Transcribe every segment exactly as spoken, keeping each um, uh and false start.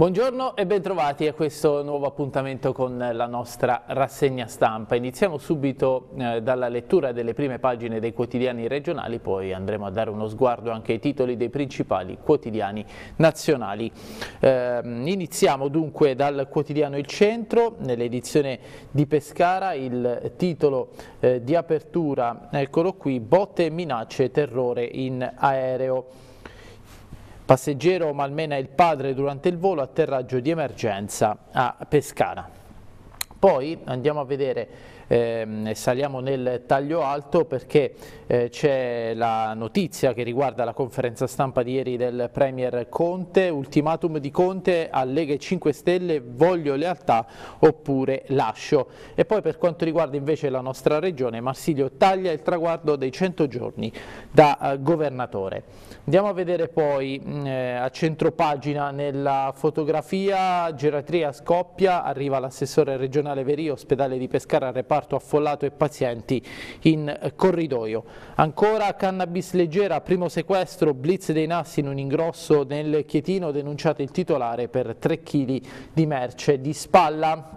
Buongiorno e bentrovati a questo nuovo appuntamento con la nostra rassegna stampa. Iniziamo subito eh, dalla lettura delle prime pagine dei quotidiani regionali, poi andremo a dare uno sguardo anche ai titoli dei principali quotidiani nazionali. Eh, iniziamo dunque dal quotidiano Il Centro, nell'edizione di Pescara, il titolo eh, di apertura, eccolo qui: botte, minacce, terrore in aereo. Passeggero malmena il padre durante il volo, atterraggio di emergenza a Pescara. Poi andiamo a vedere, eh, saliamo nel taglio alto perché eh, c'è la notizia che riguarda la conferenza stampa di ieri del Premier Conte, ultimatum di Conte a Lega e cinque Stelle, voglio lealtà oppure lascio. E poi per quanto riguarda invece la nostra regione, Marsilio taglia il traguardo dei cento giorni da uh, governatore. Andiamo a vedere poi eh, a centropagina nella fotografia, geriatria scoppia, arriva l'assessore regionale Verio, ospedale di Pescara, reparto affollato e pazienti in corridoio. Ancora cannabis leggera, primo sequestro, blitz dei Nassi in un ingrosso nel Chietino, denunciato il titolare per tre chili di merce di spalla.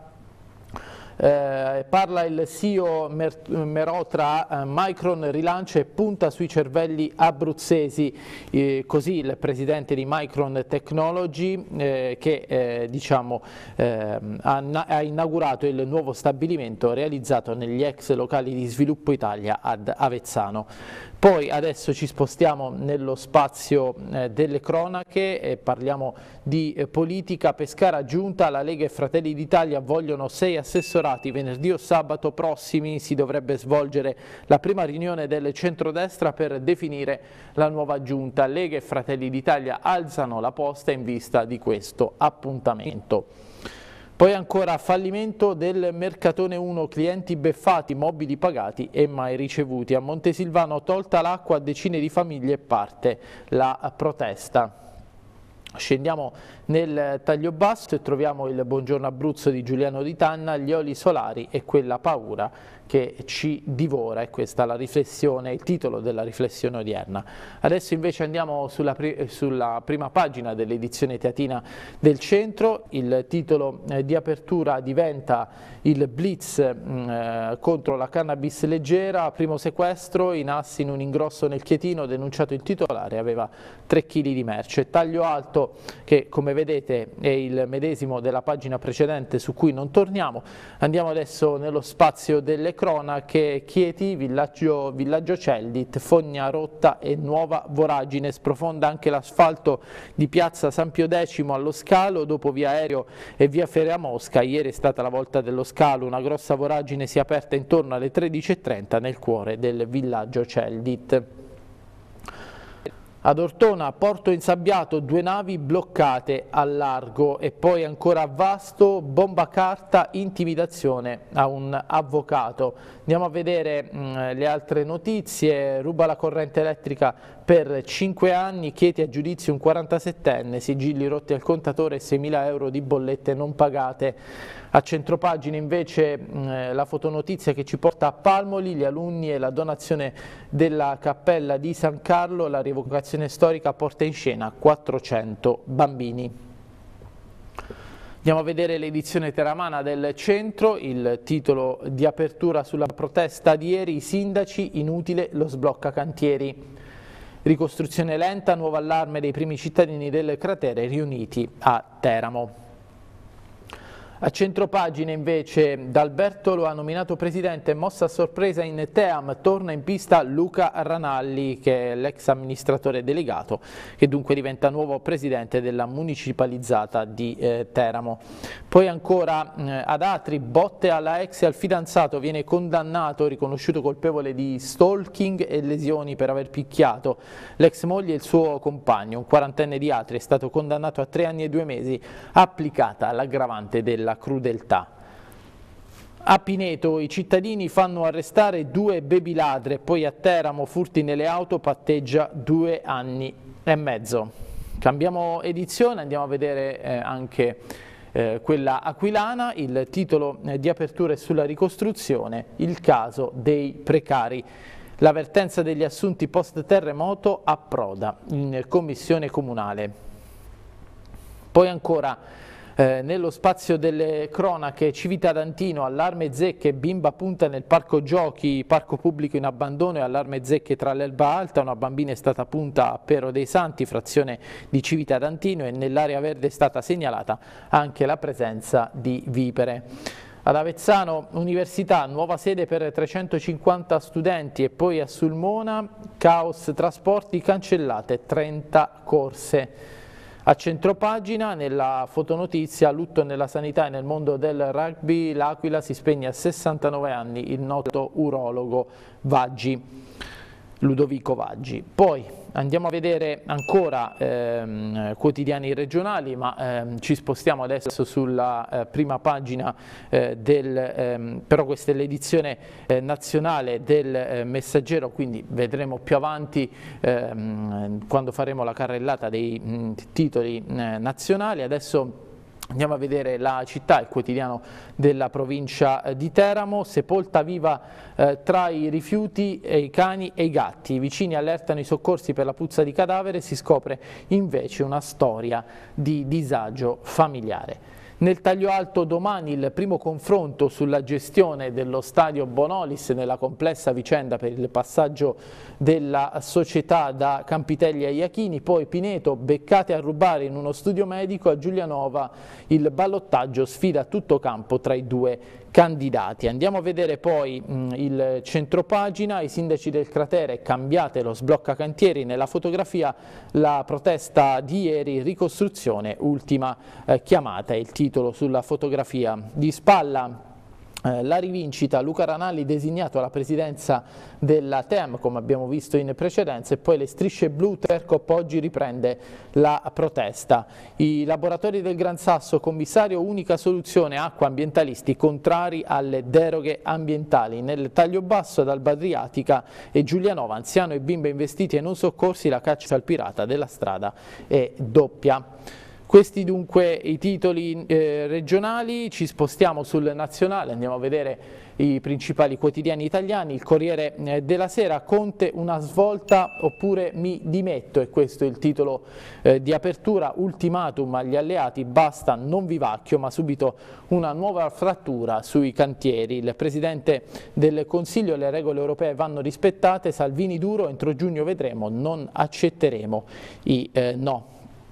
Eh, parla il C E O Mer Merotra, eh, Micron rilancia e punta sui cervelli abruzzesi, eh, così il presidente di Micron Technology eh, che eh, diciamo, eh, ha, ha inaugurato il nuovo stabilimento realizzato negli ex locali di Sviluppo Italia ad Avezzano. Poi adesso ci spostiamo nello spazio eh, delle cronache e parliamo di eh, politica. Pescara giunta, la Lega e Fratelli d'Italia vogliono sei assessorati. Venerdì o sabato prossimi si dovrebbe svolgere la prima riunione del centrodestra per definire la nuova giunta. Lega e Fratelli d'Italia alzano la posta in vista di questo appuntamento. Poi ancora fallimento del Mercatone uno, clienti beffati, mobili pagati e mai ricevuti. A Montesilvano tolta l'acqua a decine di famiglie e parte la protesta. Scendiamo nel taglio basso e troviamo il Buongiorno Abruzzo di Giuliano Di Tanna, gli oli solari e quella paura che ci divora, e questa è la riflessione, il titolo della riflessione odierna. Adesso invece andiamo sulla, pri sulla prima pagina dell'edizione teatina del Centro. Il titolo eh, di apertura diventa il blitz mh, eh, contro la cannabis leggera, primo sequestro, i Nassi in un ingrosso nel Chietino, denunciato il titolare, aveva tre chili di merce. Taglio alto che, come vedete, è il medesimo della pagina precedente, su cui non torniamo. Andiamo adesso nello spazio delle cronache. Chieti, villaggio, villaggio Celdit, fogna rotta e nuova voragine, sprofonda anche l'asfalto di piazza San Pio X allo scalo, dopo via Aereo e via Ferea Mosca. Ieri è stata la volta dello scalo, una grossa voragine si è aperta intorno alle tredici e trenta nel cuore del villaggio Celdit. Ad Ortona, porto insabbiato, due navi bloccate al largo. E poi ancora a Vasto, bomba carta, intimidazione a un avvocato. Andiamo a vedere mh, le altre notizie. Ruba la corrente elettrica per cinque anni, Chieti a giudizio un quarantasettenne, sigilli rotti al contatore e seimila euro di bollette non pagate. A centropagina invece mh, la fotonotizia che ci porta a Palmoli, gli alunni e la donazione della cappella di San Carlo, la rievocazione storica porta in scena quattrocento bambini. Andiamo a vedere l'edizione teramana del Centro, il titolo di apertura sulla protesta di ieri, i sindaci, inutile lo sblocca cantieri. Ricostruzione lenta, nuovo allarme dei primi cittadini del cratere riuniti a Teramo. A centropagina invece D'Alberto lo ha nominato presidente, mossa a sorpresa in Team, torna in pista Luca Ranalli, che è l'ex amministratore delegato, che dunque diventa nuovo presidente della municipalizzata di eh, Teramo. Poi ancora eh, ad Atri, botte alla ex e al fidanzato, viene condannato, riconosciuto colpevole di stalking e lesioni per aver picchiato l'ex moglie e il suo compagno. Un quarantenne di Atri è stato condannato a tre anni e due mesi, applicata l'aggravante della crudeltà. A Pineto i cittadini fanno arrestare due baby ladre, poi a Teramo furti nelle auto, patteggia due anni e mezzo. Cambiamo edizione, andiamo a vedere eh, anche eh, quella aquilana. Il titolo eh, di apertura è sulla ricostruzione, il caso dei precari. L'avvertenza degli assunti post terremoto approda in commissione comunale. Poi ancora Eh, nello spazio delle cronache, Civita d'Antino, allarme zecche, bimba punta nel parco giochi, parco pubblico in abbandono e allarme zecche tra l'Elba Alta, una bambina è stata punta a Pero dei Santi, frazione di Civita d'Antino, e nell'area verde è stata segnalata anche la presenza di vipere. Ad Avezzano, università, nuova sede per trecentocinquanta studenti, e poi a Sulmona, caos trasporti, cancellate trenta corse. A centropagina, nella fotonotizia, lutto nella sanità e nel mondo del rugby, l'Aquila si spegne a sessantanove anni il noto urologo Vaggi, Ludovico Vaggi. Poi andiamo a vedere ancora ehm, quotidiani regionali, ma ehm, ci spostiamo adesso sulla eh, prima pagina eh, del, ehm, però questa è l'edizione eh, nazionale del eh, Messaggero, quindi vedremo più avanti ehm, quando faremo la carrellata dei mh, titoli eh, nazionali. Adesso andiamo a vedere La Città, il quotidiano della provincia di Teramo, sepolta viva eh, tra i rifiuti e i cani e i gatti. I vicini allertano i soccorsi per la puzza di cadavere, si scopre invece una storia di disagio familiare. Nel taglio alto domani il primo confronto sulla gestione dello stadio Bonolis nella complessa vicenda per il passaggio della società da Campitelli a Iachini, poi Pineto, beccate a rubare in uno studio medico, a Giulianova il ballottaggio, sfida a tutto campo tra i due candidati. Andiamo a vedere poi mh, il centropagina, i sindaci del cratere, cambiate lo sblocca cantieri, nella fotografia la protesta di ieri, ricostruzione, ultima eh, chiamata, è il titolo sulla fotografia. Di spalla Eh, la rivincita, Luca Ranalli designato alla presidenza della T E M, come abbiamo visto in precedenza, e poi le strisce blu, Tercop oggi riprende la protesta. I laboratori del Gran Sasso, commissario, unica soluzione, acqua, ambientalisti contrari alle deroghe ambientali. Nel taglio basso ad Alba Adriatica e Giulianova, anziano e bimbe investiti e non soccorsi, la caccia al pirata della strada è doppia. Questi dunque i titoli eh, regionali, ci spostiamo sul nazionale, andiamo a vedere i principali quotidiani italiani. Il Corriere eh, della Sera, Conte una svolta oppure mi dimetto, e questo è il titolo eh, di apertura, ultimatum agli alleati, basta non vivacchio, ma subito una nuova frattura sui cantieri. Il Presidente del Consiglio, le regole europee vanno rispettate, Salvini duro, entro giugno vedremo, non accetteremo i eh, no.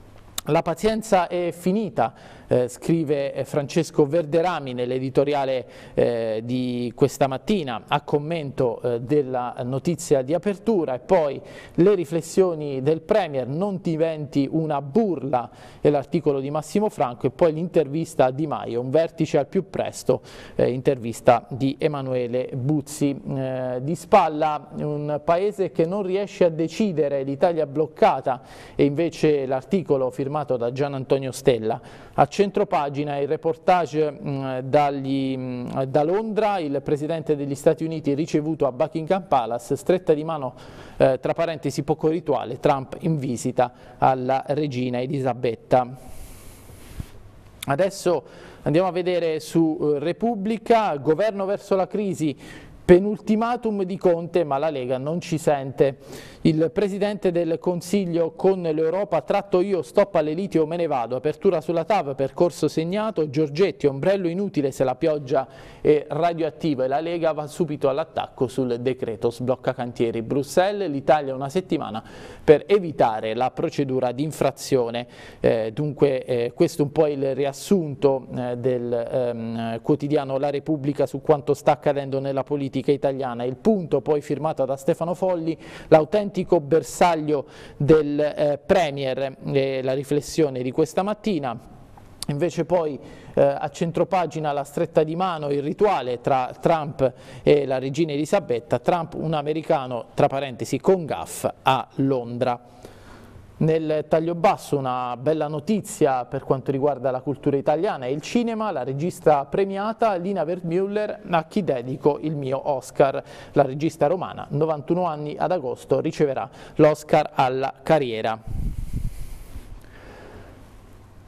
La pazienza è finita, eh, scrive Francesco Verderami nell'editoriale eh, di questa mattina a commento eh, della notizia di apertura, e poi le riflessioni del Premier, non diventi una burla, è l'articolo di Massimo Franco, e poi l'intervista a Di Maio, un vertice al più presto, eh, intervista di Emanuele Buzzi. Eh, di spalla un paese che non riesce a decidere, l'Italia bloccata, e invece l'articolo firmato da Gian Antonio Stella. A centropagina il reportage mh, dagli, mh, da Londra, il Presidente degli Stati Uniti ricevuto a Buckingham Palace, stretta di mano, eh, tra parentesi poco rituale, Trump in visita alla regina Elisabetta. Adesso andiamo a vedere su eh, Repubblica, governo verso la crisi, penultimatum di Conte, ma la Lega non ci sente. Il Presidente del Consiglio con l'Europa, tratto io, stop alle liti o me ne vado, apertura sulla T A V, percorso segnato, Giorgetti, ombrello inutile se la pioggia è radioattiva, e la Lega va subito all'attacco sul decreto sblocca cantieri. Bruxelles, l'Italia una settimana per evitare la procedura di infrazione. Eh, dunque eh, questo è un po' il riassunto eh, del ehm, quotidiano La Repubblica su quanto sta accadendo nella politica italiana. Il Punto, poi firmato da Stefano Folli, l'autentico bersaglio del eh, Premier, eh, la riflessione di questa mattina. Invece poi eh, a centropagina la stretta di mano, il rituale tra Trump e la regina Elisabetta, Trump un americano, tra parentesi con gaff, a Londra. Nel taglio basso una bella notizia per quanto riguarda la cultura italiana e il cinema, la regista premiata Lina Wertmüller, a chi dedico il mio Oscar. La regista romana, novantuno anni, ad agosto riceverà l'Oscar alla carriera.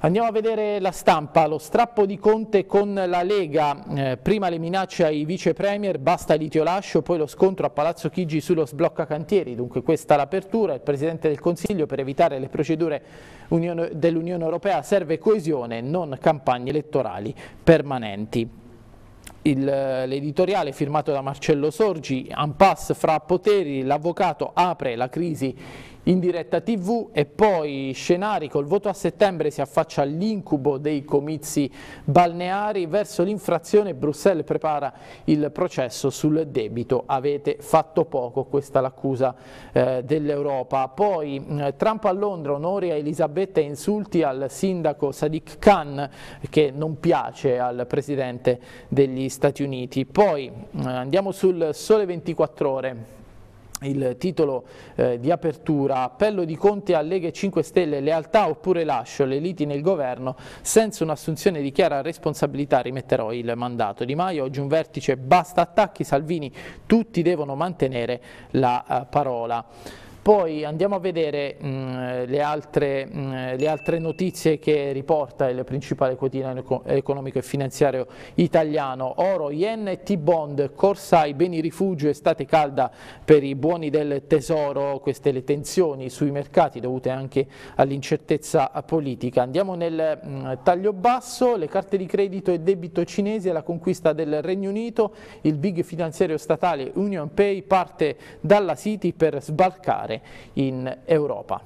Andiamo a vedere La Stampa, lo strappo di Conte con la Lega, eh, prima le minacce ai vice premier, basta litio lascio, poi lo scontro a Palazzo Chigi sullo sblocca cantieri, dunque questa l'apertura, il Presidente del Consiglio per evitare le procedure dell'Unione Europea serve coesione, non campagne elettorali permanenti. L'editoriale firmato da Marcello Sorgi, impasse fra poteri, l'avvocato apre la crisi in diretta tivù e poi scenari, col voto a settembre si affaccia all'incubo dei comizi balneari, verso l'infrazione Bruxelles prepara il processo sul debito, avete fatto poco, questa è l'accusa eh, dell'Europa. Poi eh, Trump a Londra, onori a Elisabetta e insulti al sindaco Sadiq Khan che non piace al Presidente degli Stati Uniti. Poi eh, andiamo sul Sole ventiquattro Ore. Il titolo eh, di apertura, appello di Conte a Lega e cinque Stelle, lealtà oppure lascio, le liti nel governo, senza un'assunzione di chiara responsabilità rimetterò il mandato. Di Maio, oggi un vertice, basta attacchi, Salvini, tutti devono mantenere la uh, parola. Poi andiamo a vedere mh, le, altre, mh, le altre notizie che riporta il principale quotidiano economico e finanziario italiano. Oro, yen e T-bond, corsa ai beni rifugio, estate calda per i buoni del tesoro, queste le tensioni sui mercati dovute anche all'incertezza politica. Andiamo nel mh, taglio basso, le carte di credito e debito cinesi e la conquista del Regno Unito, il big finanziario statale UnionPay parte dalla City per sbarcare in Europa.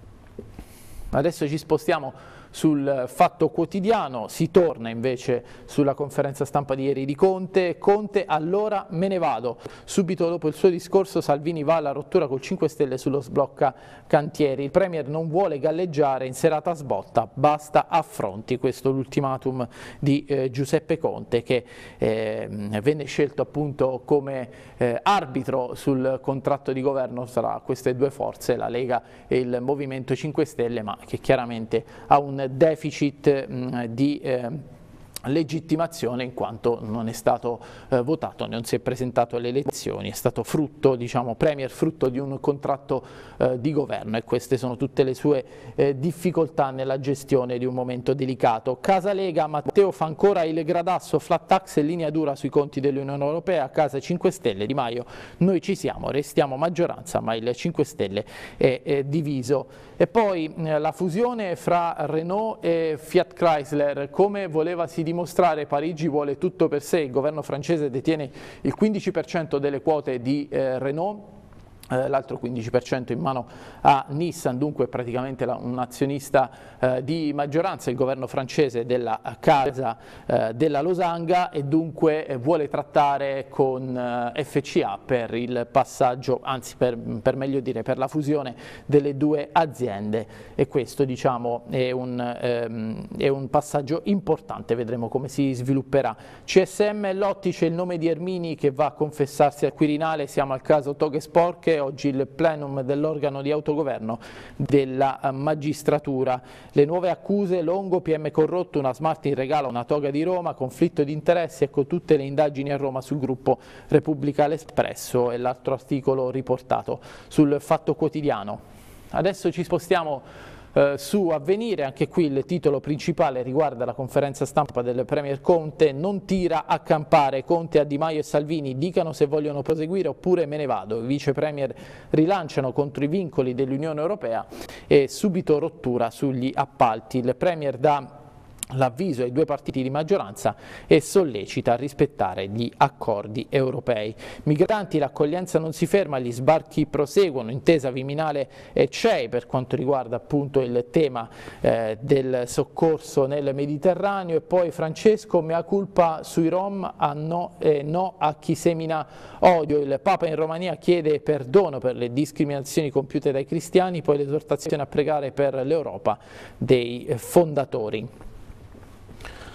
Adesso ci spostiamo sul Fatto Quotidiano, si torna invece sulla conferenza stampa di ieri di Conte. Conte, allora me ne vado. Subito dopo il suo discorso Salvini va alla rottura col cinque Stelle sullo sblocca cantieri. Il Premier non vuole galleggiare in serata a sbotta, basta affronti. Questo è l'ultimatum di eh, Giuseppe Conte, che eh, venne scelto appunto come eh, arbitro sul contratto di governo tra queste due forze, la Lega e il Movimento cinque Stelle, ma che chiaramente ha un deficit mh, di eh, legittimazione in quanto non è stato eh, votato, non si è presentato alle elezioni, è stato frutto, diciamo, premier frutto di un contratto eh, di governo, e queste sono tutte le sue eh, difficoltà nella gestione di un momento delicato. Casa Lega, Matteo fa ancora il gradasso, flat tax e linea dura sui conti dell'Unione Europea. Casa cinque Stelle, Di Maio, noi ci siamo, restiamo maggioranza, ma il cinque Stelle è, è diviso. E poi eh, la fusione fra Renault e Fiat Chrysler, come voleva si dimostrare, Parigi vuole tutto per sé, il governo francese detiene il quindici per cento delle quote di eh, Renault, eh, l'altro quindici per cento in mano a Nissan, dunque praticamente la, un azionista eh, di maggioranza, il governo francese della casa eh, della Losanga, e dunque eh, vuole trattare con eh, F C A per il passaggio, anzi per, per meglio dire per la fusione delle due aziende, e questo diciamo è un, ehm, è un passaggio importante, vedremo come si svilupperà. C S M Lotti, c'è il nome di Ermini che va a confessarsi al Quirinale, siamo al caso toghe sporche, oggi il plenum dell'organo di autogoverno della magistratura. Le nuove accuse, Longo, P M corrotto, una smart in regalo, una toga di Roma, conflitto di interessi, ecco tutte le indagini a Roma sul gruppo Repubblica l'Espresso, e l'altro articolo riportato sul Fatto Quotidiano. Adesso ci spostiamo Uh, su Avvenire, anche qui il titolo principale riguarda la conferenza stampa del Premier Conte, non tira a campare, Conte a Di Maio e Salvini, dicano se vogliono proseguire oppure me ne vado, i vice Premier rilanciano contro i vincoli dell'Unione Europea e subito rottura sugli appalti, il Premier dà l'avviso ai due partiti di maggioranza e sollecita a rispettare gli accordi europei. Migranti, l'accoglienza non si ferma, gli sbarchi proseguono, intesa Viminale e C E I per quanto riguarda appunto il tema eh, del soccorso nel Mediterraneo. E poi Francesco, mea culpa sui Rom, a no, eh, no a chi semina odio, il Papa in Romania chiede perdono per le discriminazioni compiute dai cristiani, poi l'esortazione a pregare per l'Europa dei fondatori.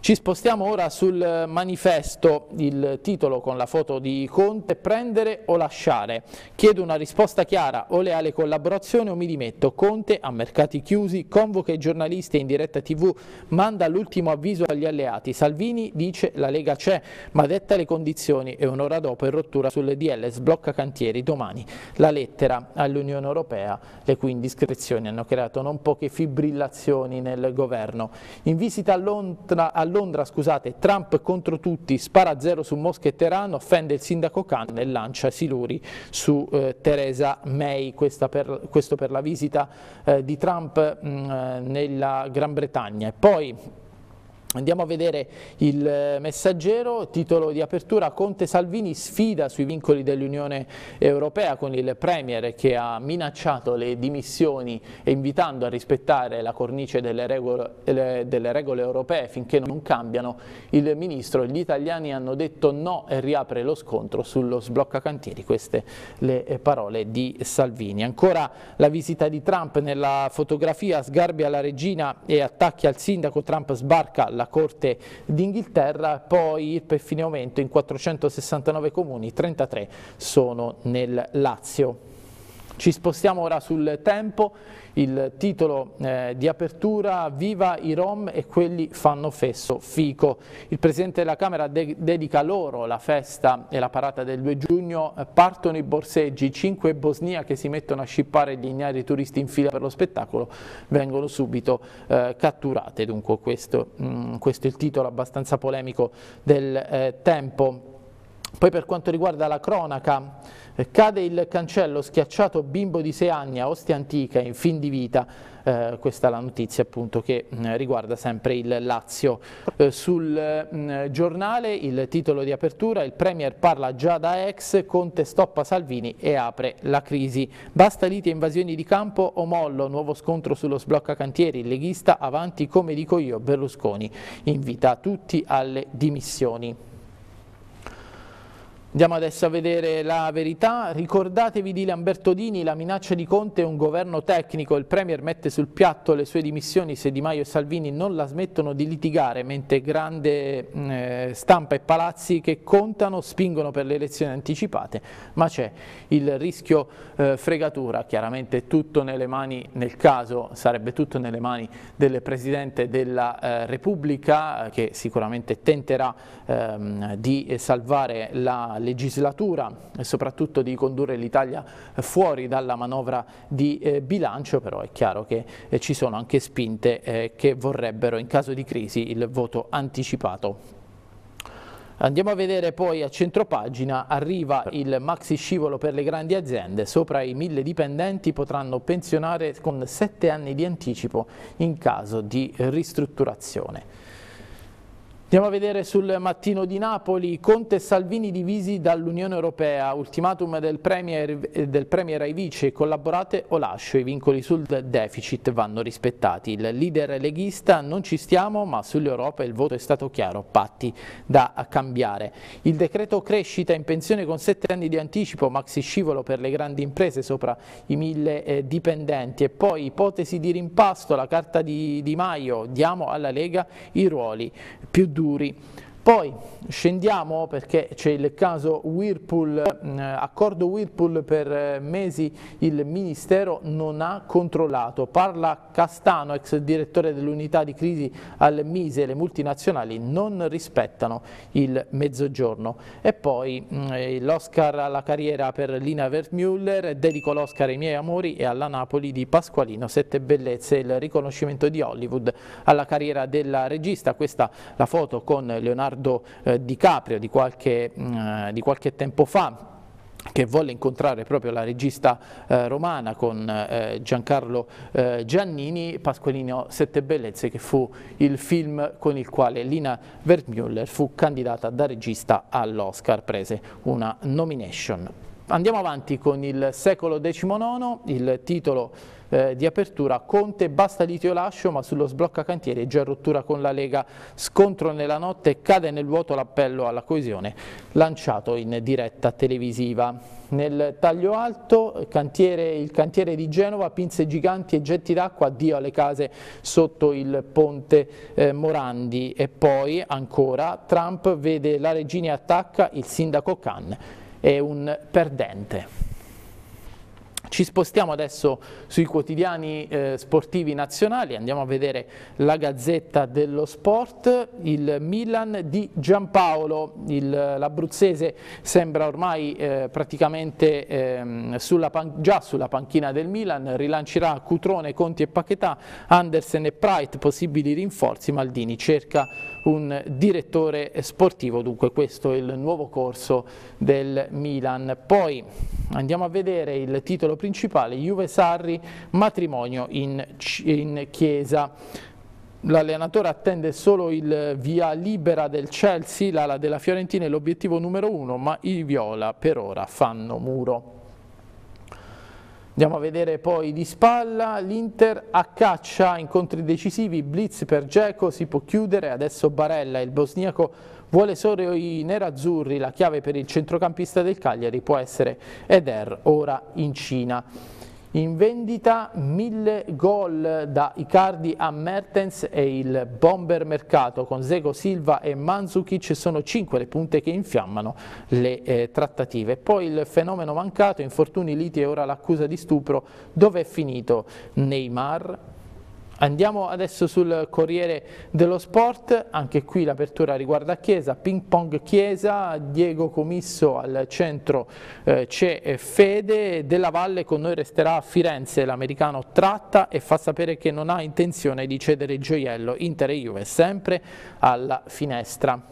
Ci spostiamo ora sul manifesto, il titolo con la foto di Conte, prendere o lasciare. Chiedo una risposta chiara, o leale collaborazione o mi dimetto. Conte a mercati chiusi, convoca i giornalisti in diretta tv, manda l'ultimo avviso agli alleati. Salvini dice la Lega c'è, ma detta le condizioni e un'ora dopo è rottura sul D L sblocca cantieri. Domani la lettera all'Unione Europea, le cui indiscrezioni hanno creato non poche fibrillazioni nel governo. In visita a Londra, a Londra scusate, Trump contro tutti, spara zero su Mosca e Teheran, offende il sindaco Khan e lancia siluri su eh, Theresa May. Questa per, questo per la visita eh, di Trump mh, nella Gran Bretagna. E poi andiamo a vedere il Messaggero, titolo di apertura: Conte Salvini sfida sui vincoli dell'Unione Europea, con il Premier che ha minacciato le dimissioni e invitando a rispettare la cornice delle regole, delle regole europee finché non cambiano. Il Ministro: gli italiani hanno detto no, e riapre lo scontro sullo sblocca cantieri. Queste le parole di Salvini. Ancora la visita di Trump, nella fotografia sgarbia la regina e attacchi al sindaco. Trump sbarca alla Corte d'Inghilterra. Poi per fine aumento in quattrocentosessantanove comuni, trentatré sono nel Lazio. Ci spostiamo ora sul Tempo, il titolo eh, di apertura: viva i Rom e quelli fanno fesso fico. Il Presidente della Camera de dedica loro la festa e la parata del due giugno, partono i borseggi, cinque Bosnia che si mettono a scippare gli ignari turisti in fila per lo spettacolo, vengono subito eh, catturate. Dunque questo, mh, questo è il titolo abbastanza polemico del eh, Tempo. Poi per quanto riguarda la cronaca, eh, cade il cancello, schiacciato bimbo di sei anni a Ostia Antica in fin di vita. Eh, questa è la notizia appunto che mh, riguarda sempre il Lazio. Eh, sul mh, giornale il titolo di apertura: il Premier parla già da ex, Conte stoppa Salvini e apre la crisi. Basta liti e invasioni di campo o mollo, nuovo scontro sullo sblocca cantieri, il leghista avanti come dico io, Berlusconi invita tutti alle dimissioni. Andiamo adesso a vedere La Verità. Ricordatevi di Lamberto Dini, la minaccia di Conte è un governo tecnico, il Premier mette sul piatto le sue dimissioni se Di Maio e Salvini non la smettono di litigare, mentre grande eh, stampa e palazzi che contano spingono per le elezioni anticipate, ma c'è il rischio eh, fregatura. Chiaramente tutto nelle mani, nel caso sarebbe tutto nelle mani del Presidente della eh, Repubblica, che sicuramente tenterà ehm, di salvare la legislatura e soprattutto di condurre l'Italia fuori dalla manovra di eh, bilancio. Però è chiaro che eh, ci sono anche spinte eh, che vorrebbero in caso di crisi il voto anticipato. Andiamo a vedere poi a centropagina: arriva il maxi scivolo per le grandi aziende, sopra i mille dipendenti potranno pensionare con sette anni di anticipo in caso di ristrutturazione. Andiamo a vedere sul Mattino di Napoli: Conte e Salvini divisi dall'Unione Europea, ultimatum del Premier, del Premier ai vice, collaborate o lascio, i vincoli sul deficit vanno rispettati. Il leader leghista: non ci stiamo, ma sull'Europa il voto è stato chiaro, patti da cambiare. Il decreto crescita in pensione con sette anni di anticipo, maxi scivolo per le grandi imprese sopra i mille eh, dipendenti. E poi ipotesi di rimpasto, la carta di Di Maio, diamo alla Lega i ruoli più duri. Poi scendiamo perché c'è il caso Whirlpool, eh, accordo Whirlpool per eh, mesi il Ministero non ha controllato. Parla Castano, ex direttore dell'unità di crisi al Mise, le multinazionali non rispettano il mezzogiorno. E poi eh, l'Oscar alla carriera per Lina Wertmüller, dedico l'Oscar ai miei amori e alla Napoli di Pasqualino, sette bellezze, il riconoscimento di Hollywood alla carriera della regista. Questa la foto con Leonardo Eh, DiCaprio di qualche, mh, di qualche tempo fa, che volle incontrare proprio la regista eh, romana con eh, Giancarlo eh, Giannini. Pasqualino, sette bellezze, che fu il film con il quale Lina Wertmüller fu candidata da regista all'Oscar, prese una nomination. Andiamo avanti con il secolo diciannove, il titolo eh, di apertura: Conte, basta litio lascio, ma sullo sblocca cantieri già rottura con la Lega, scontro nella notte, cade nel vuoto l'appello alla coesione, lanciato in diretta televisiva. Nel taglio alto, cantiere, il cantiere di Genova, pinze giganti e getti d'acqua, addio alle case sotto il ponte eh, Morandi. E poi ancora, Trump vede la regina e attacca, il sindaco Khan è un perdente. Ci spostiamo adesso sui quotidiani eh, sportivi nazionali, andiamo a vedere la Gazzetta dello Sport. Il Milan di Giampaolo, l'abruzzese sembra ormai eh, praticamente eh, sulla già sulla panchina del Milan, rilancerà Cutrone, Conti e Paquetá, Andersen e Preit, possibili rinforzi, Maldini cerca un direttore sportivo, dunque questo è il nuovo corso del Milan. Poi andiamo a vedere il titolo principale: Juve Sarri, matrimonio in, in chiesa. L'allenatore attende solo il via libera del Chelsea, l'ala della Fiorentina è l'obiettivo numero uno, ma i viola per ora fanno muro. Andiamo a vedere poi di spalla, l'Inter a caccia, incontri decisivi, blitz per Dzeko, si può chiudere, adesso Barella, il bosniaco vuole solo i nerazzurri, la chiave per il centrocampista del Cagliari può essere Eder, ora in Cina. In vendita mille gol da Icardi a Mertens e il bomber mercato con Dzeko, Silva e Mandzukic, sono cinque le punte che infiammano le eh, trattative. Poi il fenomeno mancato, infortuni, liti e ora l'accusa di stupro, dove è finito Neymar? Andiamo adesso sul Corriere dello Sport, anche qui l'apertura riguarda Chiesa, ping pong Chiesa, Diego Comisso al centro, eh, c'è Fede, Della Valle con noi resterà a Firenze, l'americano tratta e fa sapere che non ha intenzione di cedere il gioiello, Inter e Juve sempre alla finestra.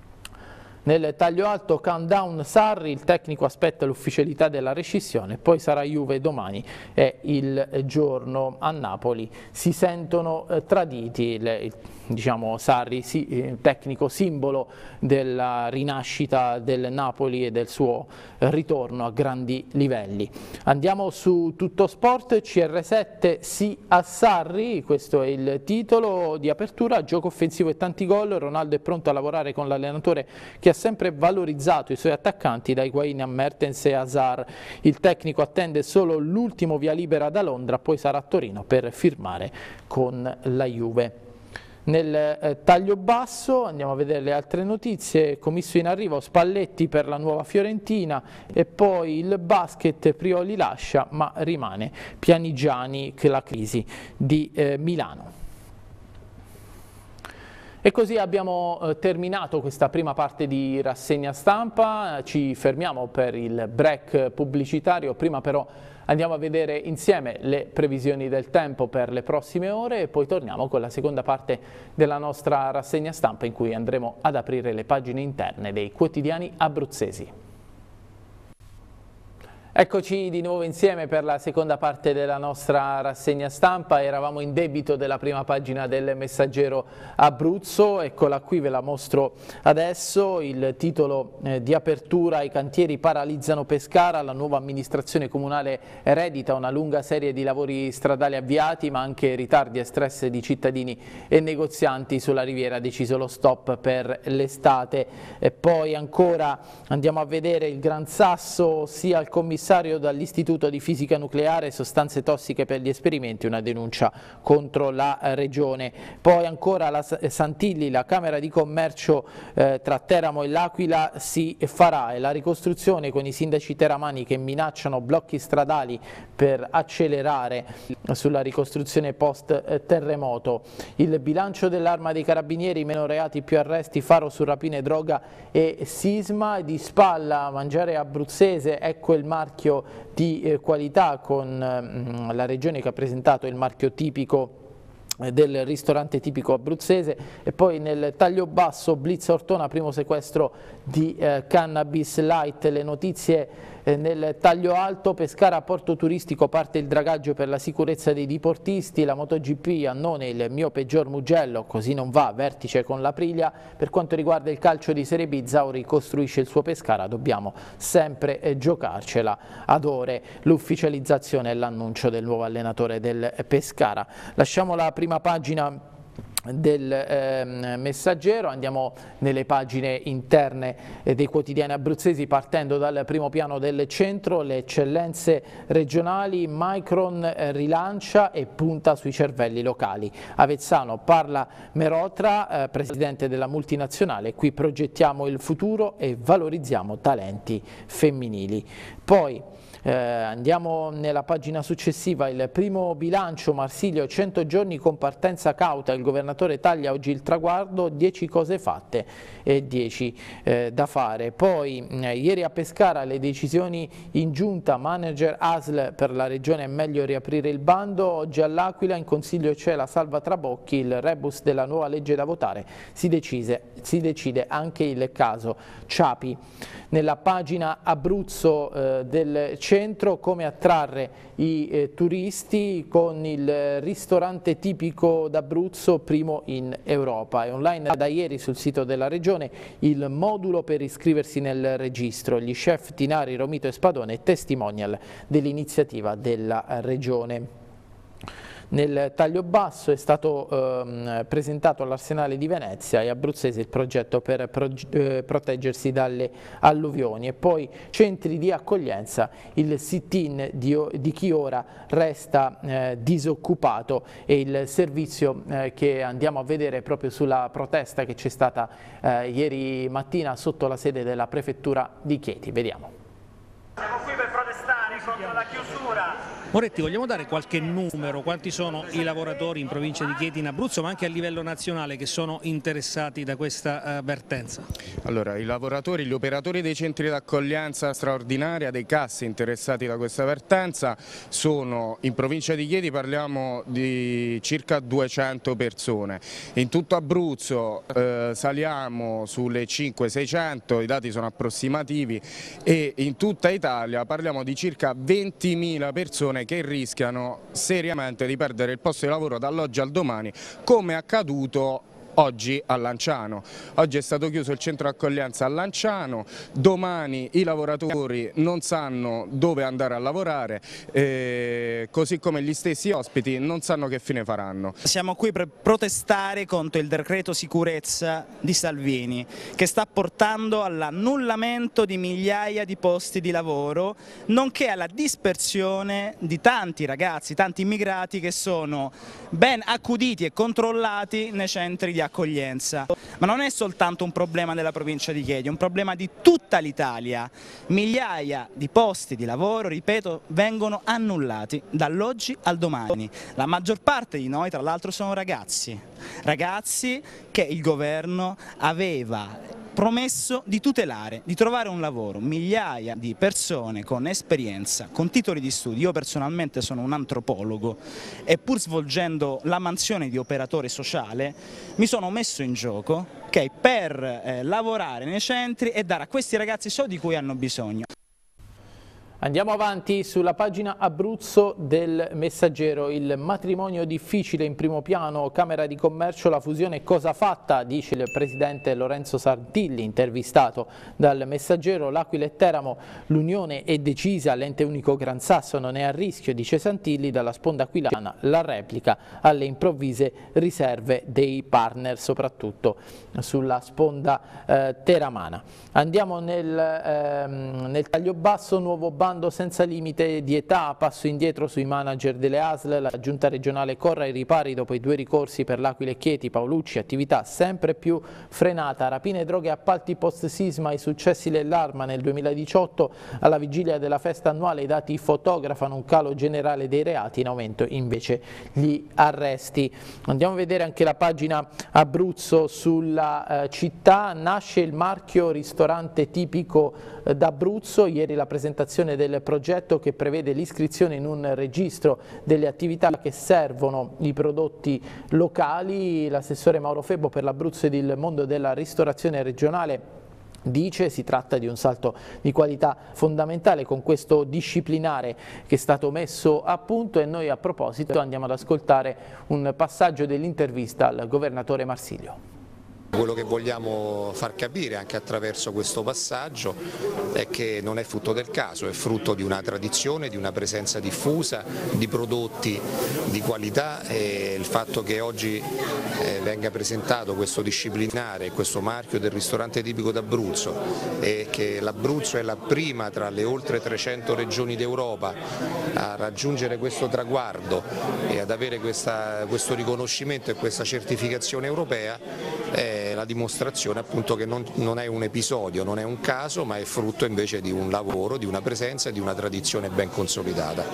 Nel taglio alto, countdown Sarri, il tecnico aspetta l'ufficialità della rescissione, poi sarà Juve domani, è il giorno a Napoli. Si sentono eh, traditi, il, diciamo Sarri, sì, eh, tecnico simbolo della rinascita del Napoli e del suo eh, ritorno a grandi livelli. Andiamo su Tutto Sport, C R sette sì a Sarri, questo è il titolo di apertura, gioco offensivo e tanti gol, Ronaldo è pronto a lavorare con l'allenatore che ha sempre valorizzato i suoi attaccanti, da Higuain a Mertens e Hazard. Il tecnico attende solo l'ultimo via libera da Londra, poi sarà a Torino per firmare con la Juve. Nel eh, taglio basso andiamo a vedere le altre notizie, commisso in arrivo Spalletti per la nuova Fiorentina e poi il basket, Prioli lascia ma rimane Pianigiani, che la crisi di eh, Milano. E così abbiamo eh, terminato questa prima parte di rassegna stampa, ci fermiamo per il break pubblicitario, prima però andiamo a vedere insieme le previsioni del tempo per le prossime ore e poi torniamo con la seconda parte della nostra rassegna stampa in cui andremo ad aprire le pagine interne dei quotidiani abruzzesi. Eccoci di nuovo insieme per la seconda parte della nostra rassegna stampa. Eravamo in debito della prima pagina del Messaggero Abruzzo, eccola qui, ve la mostro adesso, il titolo eh, di apertura: i cantieri paralizzano Pescara, la nuova amministrazione comunale eredita una lunga serie di lavori stradali avviati ma anche ritardi e stress di cittadini e negozianti, sulla Riviera ha deciso lo stop per l'estate. E poi ancora andiamo a vedere il Gran Sasso, sia al commissario dall'Istituto di Fisica Nucleare, sostanze tossiche per gli esperimenti, una denuncia contro la regione. Poi ancora la Santilli, la Camera di Commercio eh, tra Teramo e l'Aquila si farà, e la ricostruzione con i sindaci teramani che minacciano blocchi stradali per accelerare sulla ricostruzione post terremoto. Il bilancio dell'Arma dei Carabinieri, meno reati più arresti, faro su rapine, droga e sisma. Di spalla Mangiare Abruzzese, ecco il marchio di eh, qualità con mh, la regione che ha presentato il marchio tipico del ristorante tipico abruzzese. E poi nel taglio basso Blitz Ortona, primo sequestro di eh, cannabis light, le notizie Eh, nel taglio alto, Pescara porto turistico, parte il dragaggio per la sicurezza dei diportisti, la MotoGP Annone il mio peggior Mugello, così non va, vertice con l'Aprilia. Per quanto riguarda il calcio di Serie B, Zauri costruisce il suo Pescara, dobbiamo sempre eh, giocarcela ad ore, l'ufficializzazione e l'annuncio del nuovo allenatore del Pescara. Lasciamo la prima pagina del eh, Messaggero, andiamo nelle pagine interne eh, dei quotidiani abruzzesi, partendo dal primo piano del centro, le eccellenze regionali. Micron eh, rilancia e punta sui cervelli locali. Avezzano, parla Merotra, eh, presidente della multinazionale, qui progettiamo il futuro e valorizziamo talenti femminili. Poi Eh, andiamo nella pagina successiva, il primo bilancio, Marsilio, cento giorni con partenza cauta, il governatore taglia oggi il traguardo, dieci cose fatte e dieci eh, da fare. Poi eh, ieri a Pescara le decisioni in giunta, manager A S L per la regione è meglio riaprire il bando, oggi all'Aquila in consiglio c'è la salva Trabocchi, il rebus della nuova legge da votare, si decide, si decide anche il caso Ciapi. Nella pagina Abruzzo eh, del centro, come attrarre i eh, turisti con il ristorante tipico d'Abruzzo, primo in Europa. È online da ieri sul sito della regione il modulo per iscriversi nel registro. Gli chef Tinari, Romito e Spadone, testimonial dell'iniziativa della regione. Nel taglio basso è stato ehm, presentato all'Arsenale di Venezia e abruzzese il progetto per eh, proteggersi dalle alluvioni, e poi centri di accoglienza, il sit-in di, di chi ora resta eh, disoccupato, e il servizio eh, che andiamo a vedere proprio sulla protesta che c'è stata eh, ieri mattina sotto la sede della prefettura di Chieti. Vediamo. Siamo qui per protestare contro la chiusura. Moretti, vogliamo dare qualche numero? Quanti sono i lavoratori in provincia di Chieti, in Abruzzo, ma anche a livello nazionale, che sono interessati da questa uh, vertenza? Allora, i lavoratori, gli operatori dei centri d'accoglienza straordinaria, dei C A S interessati da questa vertenza sono, in provincia di Chieti parliamo di circa duecento persone. In tutto Abruzzo eh, saliamo sulle cinquecento seicento, i dati sono approssimativi, e in tutta Italia parliamo di circa ventimila persone che rischiano seriamente di perdere il posto di lavoro dall'oggi al domani, come è accaduto oggi a Lanciano. Oggi è stato chiuso il centro accoglienza a Lanciano, domani i lavoratori non sanno dove andare a lavorare, eh, così come gli stessi ospiti non sanno che fine faranno. Siamo qui per protestare contro il decreto sicurezza di Salvini, che sta portando all'annullamento di migliaia di posti di lavoro, nonché alla dispersione di tanti ragazzi, tanti immigrati che sono ben accuditi e controllati nei centri di accoglienza. Ma non è soltanto un problema della provincia di Chieti, è un problema di tutta l'Italia. Migliaia di posti di lavoro, ripeto, vengono annullati dall'oggi al domani. La maggior parte di noi, tra l'altro, sono ragazzi, ragazzi che il governo aveva promesso di tutelare, di trovare un lavoro. Migliaia di persone con esperienza, con titoli di studio. Io personalmente sono un antropologo e, pur svolgendo la mansione di operatore sociale, mi sono messo in gioco okay, per eh, lavorare nei centri e dare a questi ragazzi i soldi di cui hanno bisogno. Andiamo avanti sulla pagina Abruzzo del Messaggero, il matrimonio difficile in primo piano, Camera di Commercio, la fusione cosa fatta, dice il presidente Lorenzo Santilli, intervistato dal Messaggero. L'Aquila e Teramo, l'unione è decisa, l'ente unico Gran Sasso non è a rischio, dice Santilli. Dalla sponda aquilana la replica alle improvvise riserve dei partner, soprattutto sulla sponda eh, teramana. Andiamo nel, ehm, nel taglio basso, nuovo bando senza limite di età, passo indietro sui manager delle A S L, la giunta regionale corre ai ripari dopo i due ricorsi per l'Aquila e Chieti, Paolucci, attività sempre più frenata, rapine, droghe, appalti post sisma, i successi dell'Arma nel duemiladiciotto, alla vigilia della festa annuale i dati fotografano un calo generale dei reati, in aumento invece gli arresti. Andiamo a vedere anche la pagina Abruzzo sulla eh, città, nasce il marchio ristorante tipico eh, d'Abruzzo, ieri la presentazione del progetto che prevede l'iscrizione in un registro delle attività che servono i prodotti locali. L'assessore Mauro Febbo per l'Abruzzo ed il mondo della ristorazione regionale dice. Si tratta di un salto di qualità fondamentale con questo disciplinare che è stato messo a punto, e noi a proposito andiamo ad ascoltare un passaggio dell'intervista al governatore Marsilio. Quello che vogliamo far capire anche attraverso questo passaggio è che non è frutto del caso, è frutto di una tradizione, di una presenza diffusa, di prodotti di qualità, e il fatto che oggi eh, venga presentato questo disciplinare, questo marchio del ristorante tipico d'Abruzzo, e che l'Abruzzo è la prima tra le oltre trecento regioni d'Europa a raggiungere questo traguardo e ad avere questa, questo riconoscimento e questa certificazione europea, è la dimostrazione appunto che non, non è un episodio, non è un caso, ma è frutto invece di un lavoro, di una presenza e di una tradizione ben consolidata.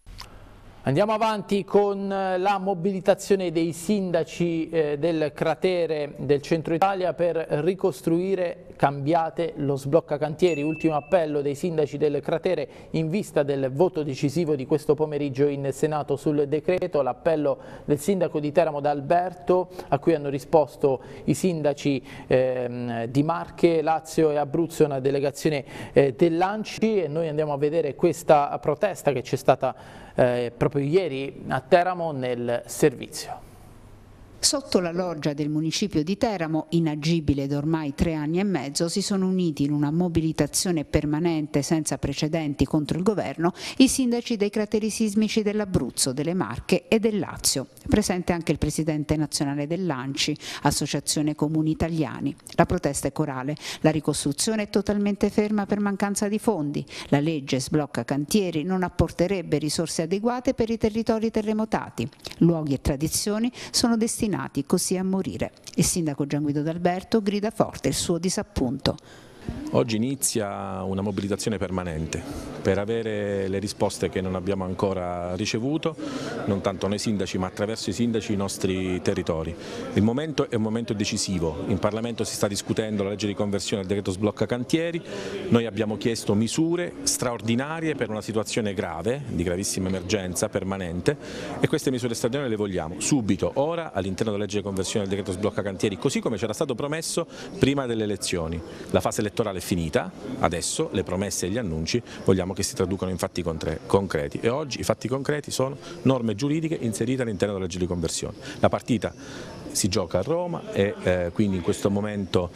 Andiamo avanti con la mobilitazione dei sindaci eh, del cratere del centro Italia per ricostruire cambiate lo sblocca cantieri. Ultimo appello dei sindaci del cratere in vista del voto decisivo di questo pomeriggio in Senato sul decreto. L'appello del sindaco di Teramo D'Alberto, a cui hanno risposto i sindaci eh, di Marche, Lazio e Abruzzo, una delegazione eh, dell'Anci, e noi andiamo a vedere questa protesta che c'è stata Eh, proprio ieri a Teramo nel servizio. Sotto la loggia del municipio di Teramo, inagibile da ormai tre anni e mezzo, si sono uniti in una mobilitazione permanente senza precedenti contro il governo i sindaci dei crateri sismici dell'Abruzzo, delle Marche e del Lazio. Presente anche il presidente nazionale dell'Anci, Associazione Comuni Italiani. La protesta è corale, la ricostruzione è totalmente ferma per mancanza di fondi, la legge sblocca cantieri non apporterebbe risorse adeguate per i territori terremotati, luoghi e tradizioni sono destinati così a morire. Il sindaco Gian Guido D'Alberto grida forte il suo disappunto. Oggi inizia una mobilitazione permanente per avere le risposte che non abbiamo ancora ricevuto, non tanto noi sindaci ma attraverso i sindaci i nostri territori. Il momento è un momento decisivo, in Parlamento si sta discutendo la legge di conversione del decreto sblocca cantieri, noi abbiamo chiesto misure straordinarie per una situazione grave, di gravissima emergenza permanente, e queste misure straordinarie le vogliamo subito, ora, all'interno della legge di conversione del decreto sblocca cantieri, così come c'era stato promesso prima delle elezioni. La fase elettorale è finita, adesso le promesse e gli annunci vogliamo che si traducano in fatti concreti, e oggi i fatti concreti sono norme giuridiche inserite all'interno della legge di conversione. La partita si gioca a Roma e eh, quindi in questo momento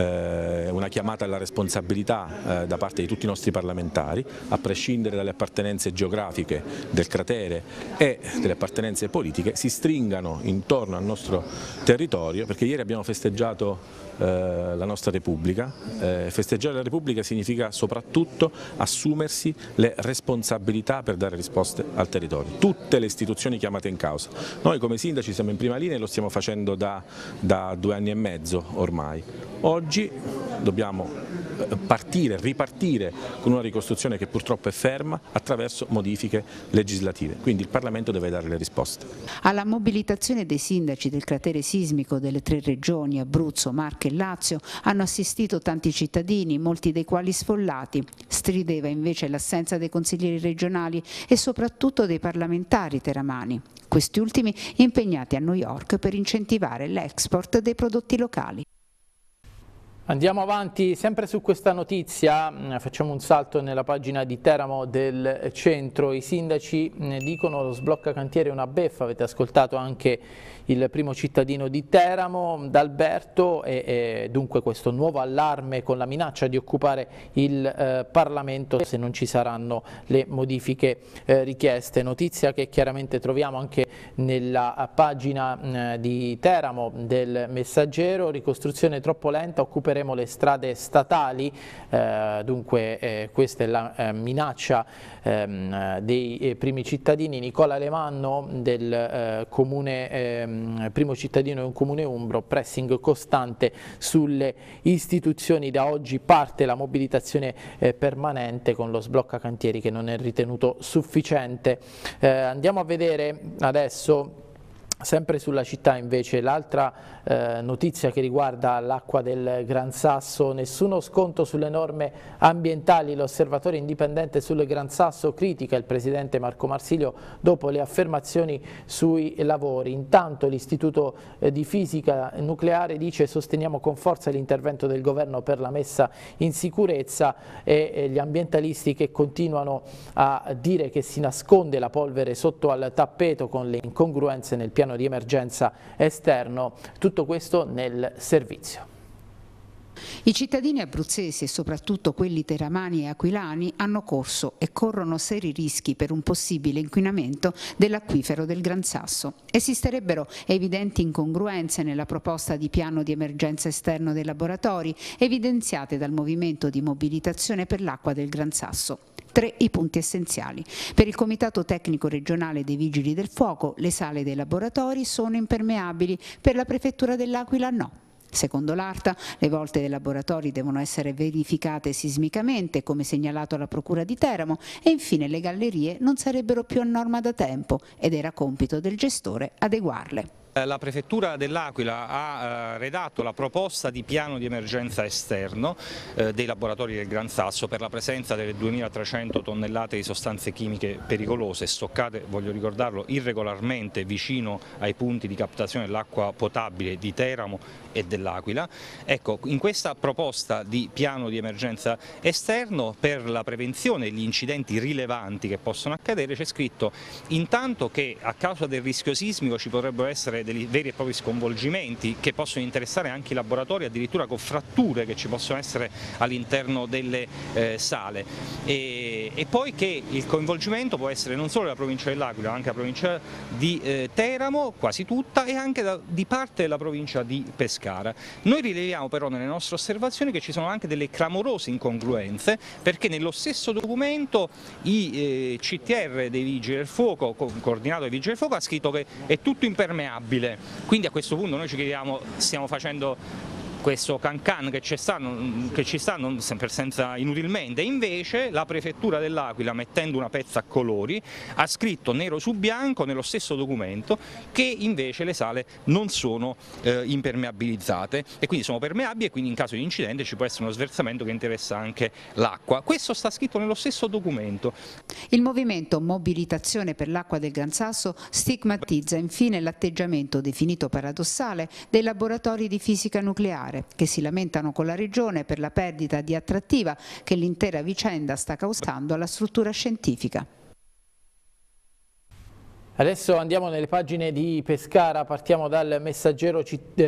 eh, una chiamata alla responsabilità eh, da parte di tutti i nostri parlamentari, a prescindere dalle appartenenze geografiche del cratere e delle appartenenze politiche, si stringano intorno al nostro territorio, perché ieri abbiamo festeggiato eh, la nostra Repubblica. Eh, festeggiare la Repubblica significa soprattutto assumersi le responsabilità per dare risposte al territorio. Tutte le istituzioni chiamate in causa. Noi come sindaci siamo in prima linea e lo stiamo facendo Da, da due anni e mezzo ormai. Oggi dobbiamo partire, ripartire con una ricostruzione che purtroppo è ferma attraverso modifiche legislative, quindi il Parlamento deve dare le risposte. Alla mobilitazione dei sindaci del cratere sismico delle tre regioni Abruzzo, Marche e Lazio hanno assistito tanti cittadini, molti dei quali sfollati. Strideva invece l'assenza dei consiglieri regionali e soprattutto dei parlamentari teramani, questi ultimi impegnati a New York per incentivare l'export dei prodotti locali. Andiamo avanti sempre su questa notizia, facciamo un salto nella pagina di Teramo del Centro. I sindaci dicono lo sblocca cantieri è una beffa, avete ascoltato anche il primo cittadino di Teramo, D'Alberto, e, e dunque questo nuovo allarme con la minaccia di occupare il eh, Parlamento se non ci saranno le modifiche eh, richieste. Notizia che chiaramente troviamo anche nella pagina eh, di Teramo del Messaggero. Ricostruzione troppo lenta, occuperemo le strade statali, eh, dunque eh, questa è la eh, minaccia ehm, dei eh, primi cittadini. Nicola Alemanno del eh, comune, ehm, primo cittadino di un comune umbro, pressing costante sulle istituzioni. Da oggi parte la mobilitazione eh, permanente con lo sblocca cantieri che non è ritenuto sufficiente. Eh, andiamo a vedere adesso Sempre sulla città invece l'altra eh, notizia che riguarda l'acqua del Gran Sasso, nessuno sconto sulle norme ambientali, l'osservatorio indipendente sul Gran Sasso critica il presidente Marco Marsilio dopo le affermazioni sui lavori. Intanto l'Istituto eh, di Fisica Nucleare dice sosteniamo con forza l'intervento del governo per la messa in sicurezza e, e gli ambientalisti che continuano a dire che si nasconde la polvere sotto al tappeto con le incongruenze nel piano di emergenza esterno, tutto questo nel servizio. I cittadini abruzzesi e soprattutto quelli teramani e aquilani hanno corso e corrono seri rischi per un possibile inquinamento dell'acquifero del Gran Sasso. Esisterebbero evidenti incongruenze nella proposta di piano di emergenza esterno dei laboratori, evidenziate dal movimento di mobilitazione per l'acqua del Gran Sasso. Tre i punti essenziali. Per il Comitato Tecnico Regionale dei Vigili del Fuoco le sale dei laboratori sono impermeabili, per la Prefettura dell'Aquila no. Secondo l'Arta, le volte dei laboratori devono essere verificate sismicamente, come segnalato alla Procura di Teramo, e infine le gallerie non sarebbero più a norma da tempo ed era compito del gestore adeguarle. La Prefettura dell'Aquila ha eh, redatto la proposta di piano di emergenza esterno eh, dei laboratori del Gran Sasso per la presenza delle duemilatrecento tonnellate di sostanze chimiche pericolose stoccate, voglio ricordarlo, irregolarmente vicino ai punti di captazione dell'acqua potabile di Teramo e dell'Aquila. Ecco, in questa proposta di piano di emergenza esterno per la prevenzione degli incidenti rilevanti che possono accadere c'è scritto intanto che a causa del rischio sismico ci potrebbero essere dei veri e propri sconvolgimenti che possono interessare anche i laboratori, addirittura con fratture che ci possono essere all'interno delle eh, sale e, e poi che il coinvolgimento può essere non solo della provincia dell'Aquila ma anche la provincia di eh, Teramo, quasi tutta, e anche da, di parte della provincia di Pescara. Noi rileviamo però nelle nostre osservazioni che ci sono anche delle clamorose incongruenze, perché nello stesso documento i eh, C T R dei Vigili del Fuoco, coordinato dai Vigili del Fuoco, ha scritto che è tutto impermeabile. Quindi a questo punto noi ci chiediamo, stiamo facendo questo can-can che ci sta, che ci sta non sempre senza inutilmente, invece la Prefettura dell'Aquila, mettendo una pezza a colori, ha scritto nero su bianco nello stesso documento che invece le sale non sono eh, impermeabilizzate e quindi sono permeabili e quindi in caso di incidente ci può essere uno sversamento che interessa anche l'acqua. Questo sta scritto nello stesso documento. Il movimento Mobilitazione per l'acqua del Gran Sasso stigmatizza infine l'atteggiamento definito paradossale dei laboratori di fisica nucleare, che si lamentano con la Regione per la perdita di attrattiva che l'intera vicenda sta causando alla struttura scientifica. Adesso andiamo nelle pagine di Pescara, partiamo dal Messaggero,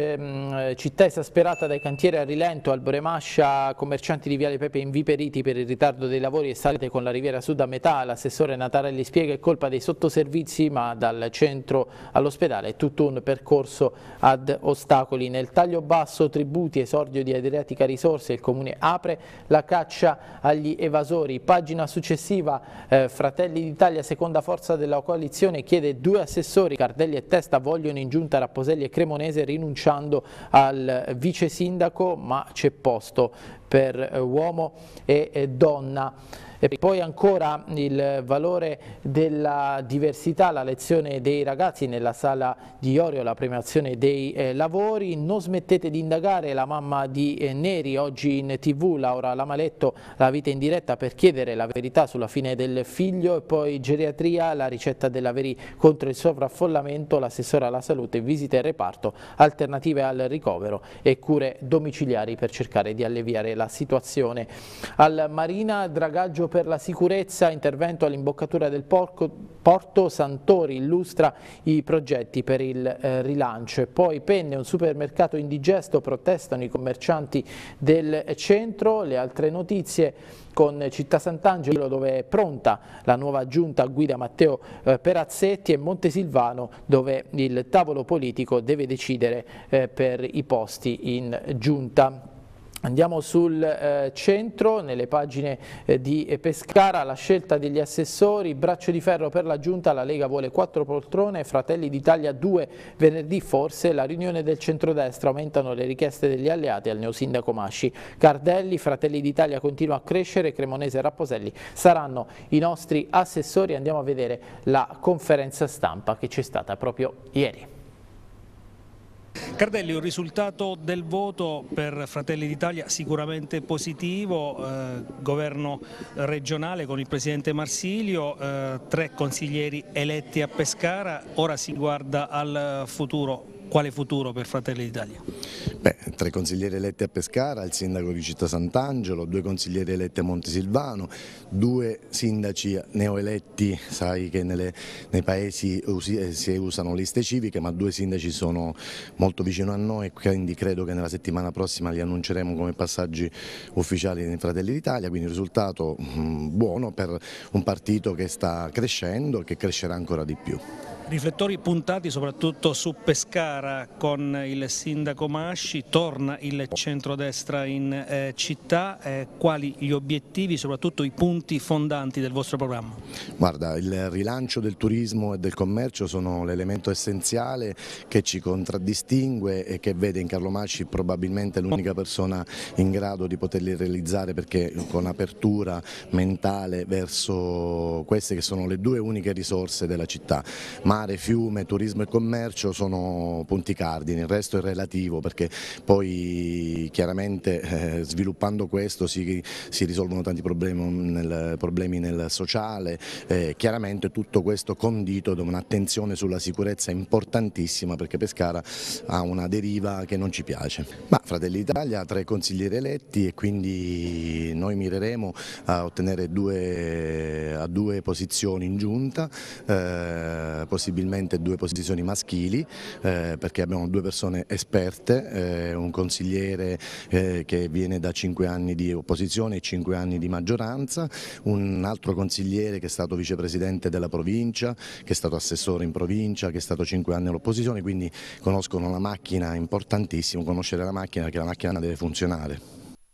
città esasperata dai cantieri a rilento, Alboremascia, commercianti di Viale Pepe inviperiti per il ritardo dei lavori e salite con la Riviera Sud a metà, l'assessore Natarelli spiega è colpa dei sottoservizi ma dal centro all'ospedale è tutto un percorso ad ostacoli. Nel taglio basso tributi, esordio di Adriatica Risorse, il Comune apre la caccia agli evasori. Pagina successiva, eh, Fratelli d'Italia, seconda forza della coalizione, chiede due assessori, Cardelli e Testa vogliono in giunta Rapposelli e Cremonese rinunciando al vice sindaco, ma c'è posto per uomo e donna. E poi ancora il valore della diversità, la lezione dei ragazzi nella sala di Iorio, la premiazione dei eh, lavori. Non smettete di indagare, la mamma di eh, Neri oggi in tv, Laura Lamaletto, la vita in diretta per chiedere la verità sulla fine del figlio. E poi geriatria, la ricetta dell'Averi contro il sovraffollamento, l'assessore alla salute visita il reparto, alternative al ricovero e cure domiciliari per cercare di alleviare la situazione. Al Marina, dragaggio per la sicurezza, intervento all'imboccatura del porco, porto, Santori illustra i progetti per il eh, rilancio. E poi Penne, un supermercato indigesto, protestano i commercianti del centro. Le altre notizie con Città Sant'Angelo, dove è pronta la nuova giunta a guida Matteo eh, Perazzetti, e Montesilvano, dove il tavolo politico deve decidere eh, per i posti in giunta. Andiamo sul eh, centro, nelle pagine eh, di Pescara, la scelta degli assessori, braccio di ferro per la giunta, la Lega vuole quattro poltrone, Fratelli d'Italia due, venerdì forse, la riunione del centrodestra, aumentano le richieste degli alleati al neosindaco Masci. Cardelli, Fratelli d'Italia continua a crescere, Cremonese e Rapposelli saranno i nostri assessori. Andiamo a vedere la conferenza stampa che c'è stata proprio ieri. Cardelli, un risultato del voto per Fratelli d'Italia sicuramente positivo, eh, governo regionale con il presidente Marsilio, eh, tre consiglieri eletti a Pescara, ora si guarda al futuro. Quale futuro per Fratelli d'Italia? Beh, tre consiglieri eletti a Pescara, il sindaco di Città Sant'Angelo, due consiglieri eletti a Montesilvano, due sindaci neoeletti, sai che nelle, nei paesi usi, si usano liste civiche, ma due sindaci sono molto vicino a noi, quindi credo che nella settimana prossima li annunceremo come passaggi ufficiali dei Fratelli d'Italia, quindi un risultato mh, buono per un partito che sta crescendo e che crescerà ancora di più. Riflettori puntati soprattutto su Pescara con il sindaco Masci, torna il centrodestra in eh, città, eh, quali gli obiettivi, soprattutto i punti fondanti del vostro programma? Guarda, il rilancio del turismo e del commercio sono l'elemento essenziale che ci contraddistingue e che vede in Carlo Masci probabilmente l'unica persona in grado di poterli realizzare, perché con apertura mentale verso queste che sono le due uniche risorse della città. Mare, fiume, turismo e commercio sono punti cardini, il resto è relativo, perché poi chiaramente eh, sviluppando questo si, si risolvono tanti problemi nel, problemi nel sociale, eh, chiaramente tutto questo condito da un'attenzione sulla sicurezza importantissima, perché Pescara ha una deriva che non ci piace. Ma Fratelli d'Italia ha tre consiglieri eletti e quindi noi mireremo a ottenere due, a due posizioni in giunta, eh, possibilmente due posizioni maschili, eh, perché abbiamo due persone esperte, eh, un consigliere eh, che viene da cinque anni di opposizione e cinque anni di maggioranza, un altro consigliere che è stato vicepresidente della provincia, che è stato assessore in provincia, che è stato cinque anni all'opposizione, quindi conoscono la macchina, è importantissimo conoscere la macchina, perché la macchina deve funzionare.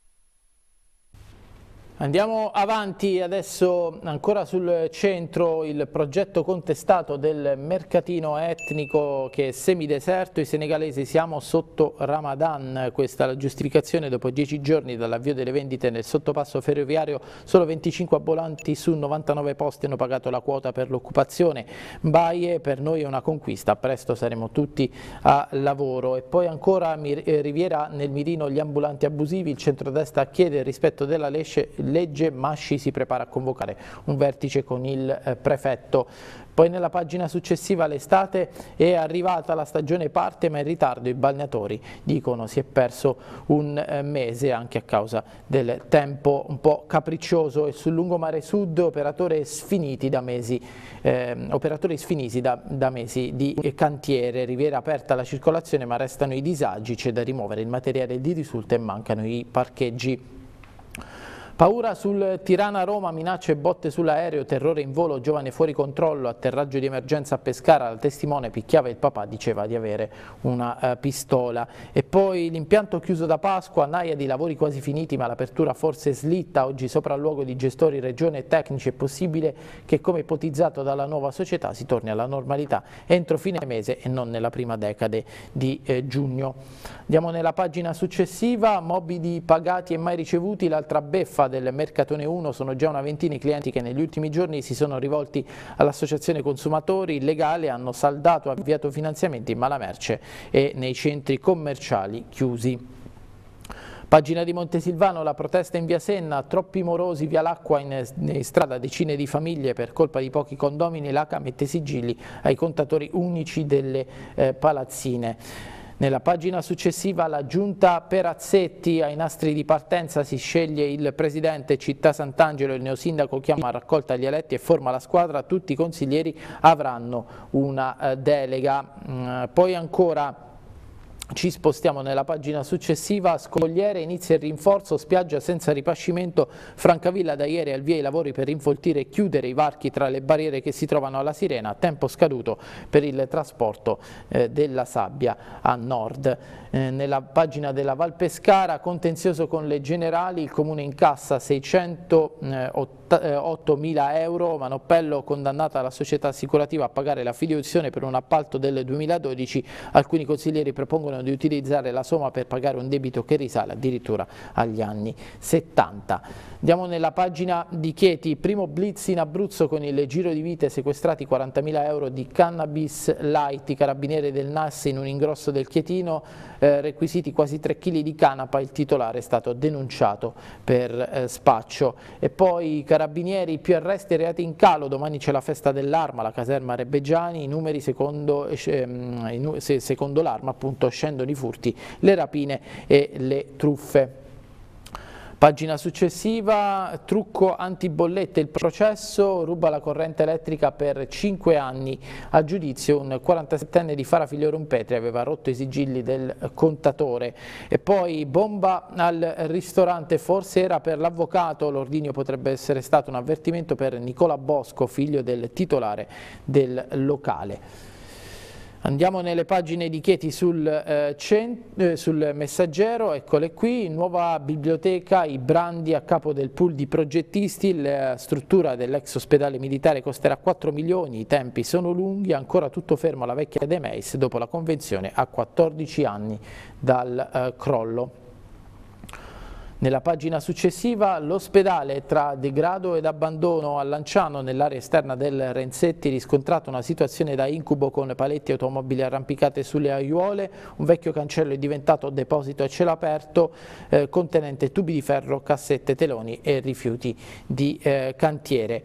Andiamo avanti adesso ancora sul centro, il progetto contestato del mercatino etnico che è semideserto, i senegalesi siamo sotto Ramadan, questa è la giustificazione: dopo dieci giorni dall'avvio delle vendite nel sottopasso ferroviario solo venticinque ambulanti su novantanove posti hanno pagato la quota per l'occupazione. Baie, per noi è una conquista, presto saremo tutti a lavoro. E poi ancora Riviera nel mirino gli ambulanti abusivi, il centrodestra chiede il rispetto della legge. legge, Masci si prepara a convocare un vertice con il eh, prefetto. Poi nella pagina successiva: l'estate è arrivata, la stagione parte ma in ritardo, i balneatori dicono si è perso un eh, mese anche a causa del tempo un po' capriccioso. E sul lungomare sud operatori sfiniti da mesi, eh, operatori sfiniti da, da mesi di cantiere, Riviera aperta la circolazione ma restano i disagi, c'è da rimuovere il materiale di risulta e mancano i parcheggi. Paura sul Tirana-Roma, minacce e botte sull'aereo, terrore in volo, giovane fuori controllo, atterraggio di emergenza a Pescara, la testimone picchiava il papà, diceva di avere una uh, pistola. E poi l'impianto chiuso da Pasqua, naia di lavori quasi finiti ma l'apertura forse slitta, oggi sopralluogo di gestori, regione e tecnici, è possibile che come ipotizzato dalla nuova società si torni alla normalità entro fine mese e non nella prima decade di eh, giugno. Andiamo nella pagina successiva, mobili pagati e mai ricevuti, l'altra beffa del Mercatone uno, sono già una ventina i clienti che negli ultimi giorni si sono rivolti all'associazione consumatori legale, hanno saldato, avviato finanziamenti, ma la merce è nei centri commerciali chiusi. Pagina di Montesilvano, la protesta in via Senna, troppi morosi, via l'Acqua, in, in strada decine di famiglie per colpa di pochi condomini, l'A C A mette sigilli ai contatori unici delle eh, palazzine. Nella pagina successiva la giunta Perazzetti, ai nastri di partenza si sceglie il presidente, Città Sant'Angelo, il neosindaco chiama a raccolta gli eletti e forma la squadra, tutti i consiglieri avranno una eh, delega. Mm, poi ancora ci spostiamo nella pagina successiva, Scogliere inizia il rinforzo, spiaggia senza ripascimento, Francavilla da ieri al via i lavori per rinfoltire e chiudere i varchi tra le barriere che si trovano alla Sirena, tempo scaduto per il trasporto eh, della sabbia a nord. Eh, nella pagina della Valpescara, contenzioso con le generali, il comune incassa seicentottomila euro, Manoppello condannata la società assicurativa a pagare la fideiussione per un appalto del duemiladodici, alcuni consiglieri propongono pretendono di utilizzare la somma per pagare un debito che risale addirittura agli anni settanta. Andiamo nella pagina di Chieti, primo blitz in Abruzzo con il giro di vite, sequestrati quarantamila euro di cannabis light, i carabinieri del N A S in un ingrosso del Chietino, eh, requisiti quasi tre chili di canapa, il titolare è stato denunciato per eh, spaccio. E poi i carabinieri, più arresti e reati in calo, domani c'è la festa dell'arma, la caserma Rebbegiani, i numeri secondo, eh, secondo l'arma appunto scendono i furti, le rapine e le truffe. Pagina successiva, trucco antibollette, il processo, ruba la corrente elettrica per cinque anni, a giudizio un quarantasettenne di Farafiglio Rompetri aveva rotto i sigilli del contatore. E poi bomba al ristorante, forse era per l'avvocato, l'ordigno potrebbe essere stato un avvertimento per Nicola Bosco, figlio del titolare del locale. Andiamo nelle pagine di Chieti sul, eh, eh, sul Messaggero, eccole qui, nuova biblioteca, i brandi a capo del pool di progettisti, la struttura dell'ex ospedale militare costerà quattro milioni, i tempi sono lunghi, ancora tutto fermo alla vecchia De Meis dopo la convenzione a quattordici anni dal eh, crollo. Nella pagina successiva l'ospedale tra degrado ed abbandono a Lanciano nell'area esterna del Renzetti, riscontrata una situazione da incubo con paletti e automobili arrampicate sulle aiuole, un vecchio cancello è diventato deposito a cielo aperto eh, contenente tubi di ferro, cassette, teloni e rifiuti di eh, cantiere.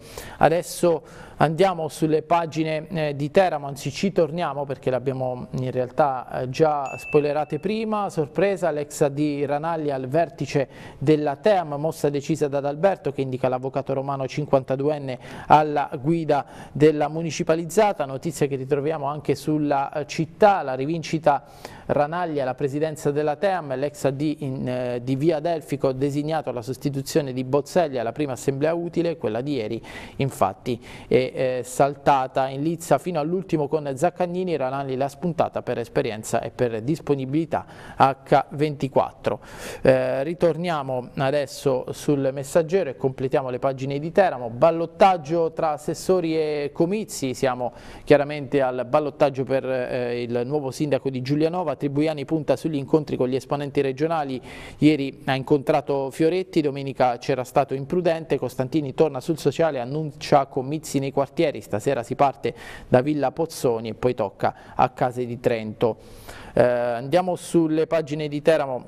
Adesso andiamo sulle pagine eh, di Teramo, anzi ci torniamo perché le abbiamo in realtà eh, già spoilerate prima. Sorpresa, l'ex A D Ranalli al vertice della T E A M, mossa decisa da Adalberto che indica l'avvocato romano cinquantaduenne alla guida della municipalizzata. Notizia che ritroviamo anche sulla città, la rivincita Ranalli alla presidenza della T E A M, l'ex A D in, eh, di Via Delfico designato alla sostituzione di Bozzelli alla prima assemblea utile, quella di ieri infatti è eh, saltata in lizza fino all'ultimo con Zaccagnini. Ranalli l'ha spuntata per esperienza e per disponibilità acca ventiquattro. Eh, ritorniamo adesso sul Messaggero e completiamo le pagine di Teramo. Ballottaggio tra assessori e comizi, siamo chiaramente al ballottaggio per eh, il nuovo sindaco di Giulianova. Tribuiani punta sugli incontri con gli esponenti regionali, ieri ha incontrato Fioretti, domenica c'era stato imprudente, Costantini torna sul sociale, annuncia comizi nei quartieri, stasera si parte da Villa Pozzoni e poi tocca a Case di Trento. Eh, andiamo sulle pagine di Teramo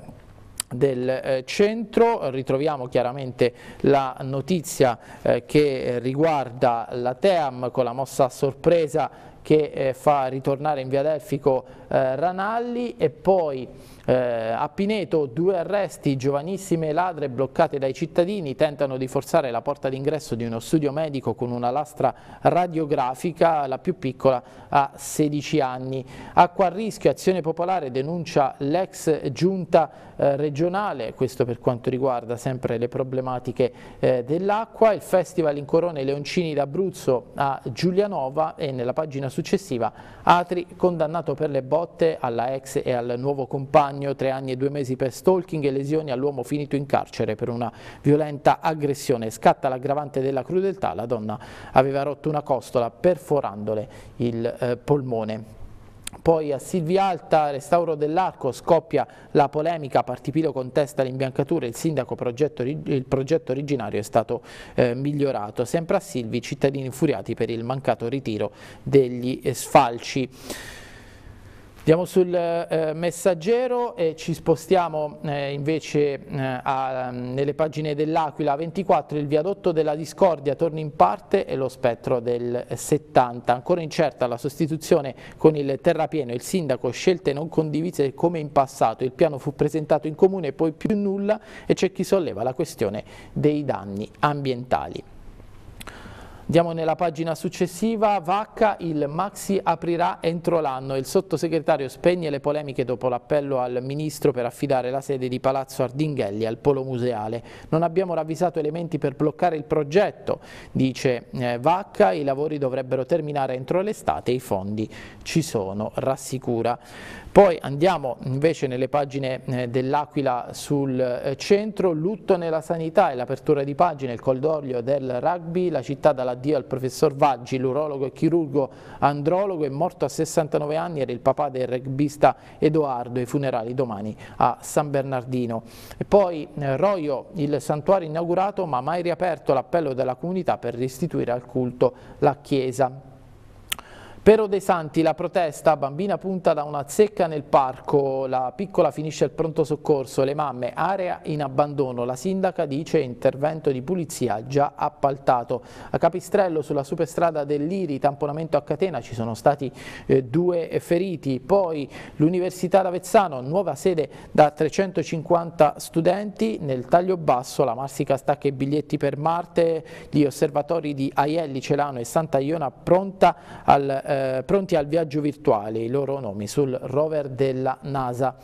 del eh, centro, ritroviamo chiaramente la notizia eh, che riguarda la T E A M con la mossa a sorpresa che eh, fa ritornare in Via Delfico eh, Ranalli. E poi eh, a Pineto due arresti, giovanissime ladre bloccate dai cittadini, tentano di forzare la porta d'ingresso di uno studio medico con una lastra radiografica, la più piccola ha sedici anni. Acqua a rischio, Azione Popolare denuncia l'ex giunta eh, regionale, questo per quanto riguarda sempre le problematiche eh, dell'acqua. Il festival in Corone Leoncini d'Abruzzo a Giulianova. E nella pagina successiva Atri condannato per le botte alla ex e al nuovo compagno, tre anni e due mesi per stalking e lesioni all'uomo finito in carcere per una violenta aggressione. Scatta l'aggravante della crudeltà, la donna aveva rotto una costola perforandole il eh, polmone. Poi a Silvialta, restauro dell'arco, scoppia la polemica, Partipilo contesta le imbiancature, il sindaco progetto, il progetto originario è stato eh, migliorato. Sempre a Silvi, cittadini infuriati per il mancato ritiro degli sfalci. Andiamo sul eh, Messaggero e ci spostiamo eh, invece eh, a, nelle pagine dell'Aquila. ventiquattro, il viadotto della discordia torna in parte e lo spettro del settanta. Ancora incerta la sostituzione con il terrapieno, il sindaco scelte non condivise come in passato, il piano fu presentato in comune poi più nulla e c'è chi solleva la questione dei danni ambientali. Andiamo nella pagina successiva, Vacca, il Maxi aprirà entro l'anno, il sottosegretario spegne le polemiche dopo l'appello al ministro per affidare la sede di Palazzo Ardinghelli al polo museale. Non abbiamo ravvisato elementi per bloccare il progetto, dice eh, Vacca, i lavori dovrebbero terminare entro l'estate, i fondi ci sono, rassicura. Poi andiamo invece nelle pagine eh, dell'Aquila sul eh, centro, lutto nella sanità e l'apertura di pagina, il cordoglio del rugby, la città dalla l'addio al professor Vaggi, l'urologo e chirurgo andrologo, è morto a sessantanove anni, era il papà del rugbista Edoardo, i funerali domani a San Bernardino. E poi eh, Roio, il santuario inaugurato ma mai riaperto, l'appello della comunità per restituire al culto la chiesa. Pero dei Santi, la protesta, bambina punta da una zecca nel parco, la piccola finisce al pronto soccorso, le mamme, area in abbandono, la sindaca dice intervento di pulizia già appaltato. A Capistrello sulla superstrada dell'Iri, tamponamento a catena, ci sono stati eh, due feriti, poi l'Università d'Avezzano, nuova sede da trecentocinquanta studenti, nel taglio basso la Marsica stacca i biglietti per Marte, gli osservatori di Aielli, Celano e Santa Iona pronta al eh, Eh, pronti al viaggio virtuale, i loro nomi sul rover della NASA.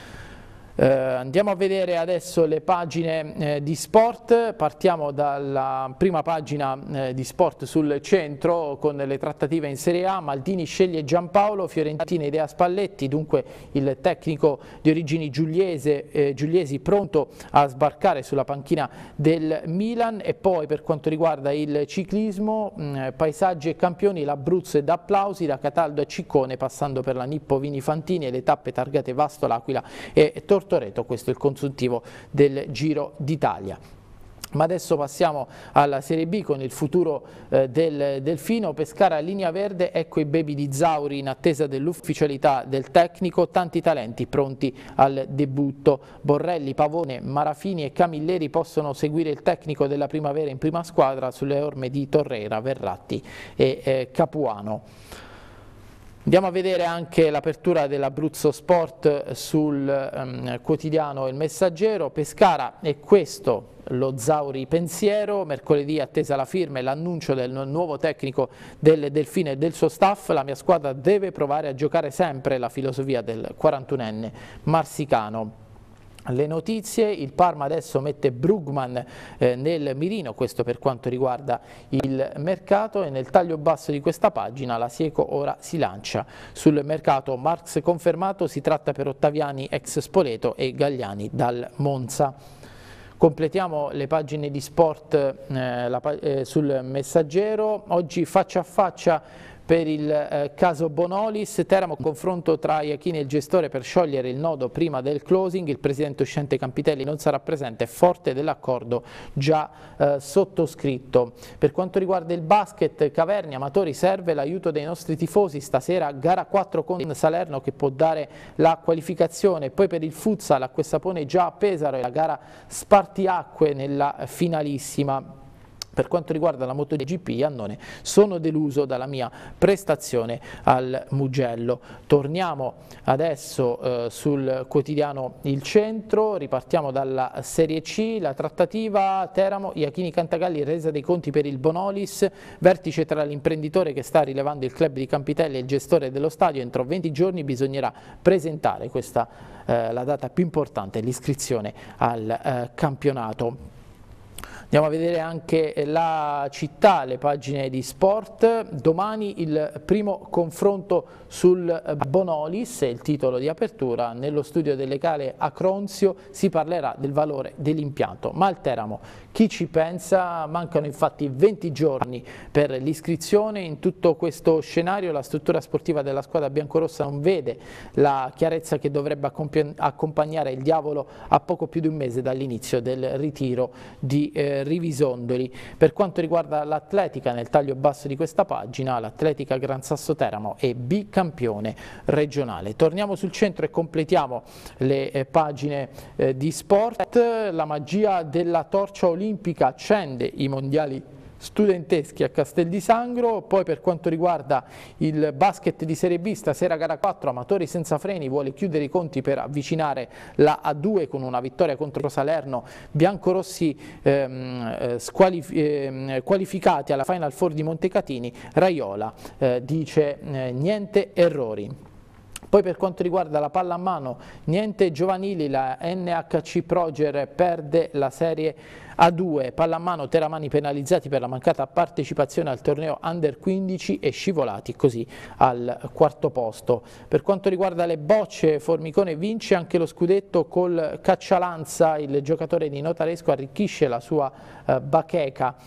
Eh, andiamo a vedere adesso le pagine eh, di sport, partiamo dalla prima pagina eh, di sport sul centro con le trattative in Serie A. Maldini sceglie Giampaolo, Fiorentina idea Spalletti, dunque il tecnico di origini giuliese, eh, giuliesi pronto a sbarcare sulla panchina del Milan. E poi per quanto riguarda il ciclismo, mh, paesaggi e campioni, l'Abruzzo ed applausi da Cataldo a Ciccone passando per la Nippo Vini Fantini e le tappe targate Vasto, L'Aquila e Tortolano. Questo è il consuntivo del Giro d'Italia. Ma adesso passiamo alla Serie B con il futuro eh, del Delfino. Pescara linea verde, ecco i baby di Zauri in attesa dell'ufficialità del tecnico, tanti talenti pronti al debutto. Borrelli, Pavone, Marafini e Camilleri possono seguire il tecnico della primavera in prima squadra sulle orme di Torreira, Verratti e eh, Capuano. Andiamo a vedere anche l'apertura dell'Abruzzo Sport sul um, quotidiano Il Messaggero. Pescara è questo lo Zauri pensiero, mercoledì attesa la firma e l'annuncio del nuovo tecnico del Delfino e del suo staff. La mia squadra deve provare a giocare sempre, la filosofia del quarantunenne marsicano. Le notizie, il Parma adesso mette Brugman eh, nel mirino, questo per quanto riguarda il mercato, e nel taglio basso di questa pagina la Sieco ora si lancia sul mercato. Marx confermato, si tratta per Ottaviani ex Spoleto e Gagliani dal Monza. Completiamo le pagine di sport eh, la, eh, sul Messaggero, oggi faccia a faccia per il eh, caso Bonolis, Teramo confronto tra Iachini e il gestore per sciogliere il nodo prima del closing, il presidente uscente Campitelli non sarà presente, forte dell'accordo già eh, sottoscritto. Per quanto riguarda il basket, Caverni, Amatori, serve l'aiuto dei nostri tifosi, stasera gara quattro con Salerno che può dare la qualificazione, poi per il futsal Acque Sapone già a Pesaro e la gara spartiacque nella finalissima. Per quanto riguarda la MotoGP, Annone, sono deluso dalla mia prestazione al Mugello. Torniamo adesso eh, sul quotidiano Il Centro, ripartiamo dalla Serie C, la trattativa Teramo, Iachini Cantagalli, resa dei conti per il Bonolis, vertice tra l'imprenditore che sta rilevando il club di Campitelli e il gestore dello stadio, entro venti giorni bisognerà presentare, questa eh, la data più importante, l'iscrizione al eh, campionato. Andiamo a vedere anche La Città, le pagine di sport. Domani il primo confronto sul Bonolis, è il titolo di apertura. Nello studio del legale Acronzio si parlerà del valore dell'impianto. Ma al Teramo chi ci pensa? Mancano infatti venti giorni per l'iscrizione. In tutto questo scenario la struttura sportiva della squadra biancorossa non vede la chiarezza che dovrebbe accompagnare il diavolo a poco più di un mese dall'inizio del ritiro di eh, Rivisondoli. Per quanto riguarda l'atletica, nel taglio basso di questa pagina, l'Atletica Gran Sasso Teramo è bicampione regionale. Torniamo sul centro e completiamo le eh, pagine eh, di sport. La magia della torcia olimpica accende i mondiali studenteschi a Castel di Sangro. Poi per quanto riguarda il basket di Serie B, stasera gara quattro, Amatori senza freni vuole chiudere i conti per avvicinare la A due con una vittoria contro Salerno, biancorossi ehm, squalif ehm, qualificati alla Final Four di Montecatini. Raiola eh, dice eh, niente errori. Poi per quanto riguarda la palla a mano, niente giovanili, la N H C Proger perde la Serie A due, palla a mano Teramani penalizzati per la mancata partecipazione al torneo Under quindici e scivolati così al quarto posto. Per quanto riguarda le bocce, Formicone vince anche lo scudetto col Caccialanza, il giocatore di Notaresco arricchisce la sua eh, bacheca.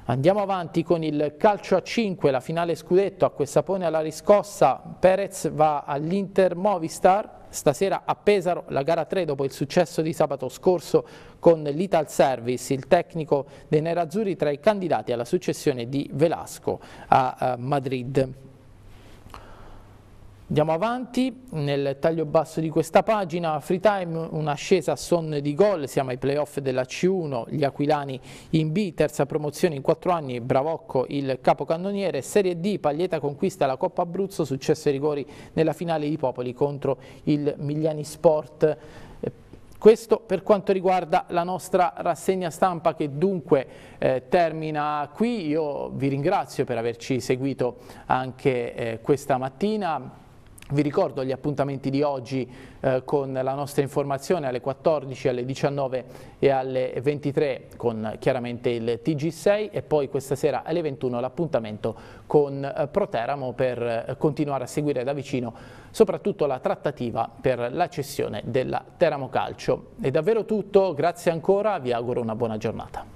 Andiamo avanti con il calcio a cinque, la finale scudetto, acqua e sapone alla riscossa, Perez va all'Inter Movistar, stasera a Pesaro la gara tre dopo il successo di sabato scorso con l'Ital Service, il tecnico dei nerazzurri tra i candidati alla successione di Velasco a Madrid. Andiamo avanti, nel taglio basso di questa pagina, free time, un'ascesa a son di gol, siamo ai playoff della C uno, gli aquilani in B, terza promozione in quattro anni, Bravocco il capocannoniere, Serie D, Paglieta conquista la Coppa Abruzzo, successo ai rigori nella finale di Popoli contro il Migliani Sport. Questo per quanto riguarda la nostra rassegna stampa che dunque eh, termina qui. Io vi ringrazio per averci seguito anche eh, questa mattina. Vi ricordo gli appuntamenti di oggi eh, con la nostra informazione alle quattordici, alle diciannove e alle ventitré con chiaramente il T G sei e poi questa sera alle ventuno l'appuntamento con eh, Proteramo per eh, continuare a seguire da vicino soprattutto la trattativa per la cessione della Teramo Calcio. È davvero tutto, grazie ancora, vi auguro una buona giornata.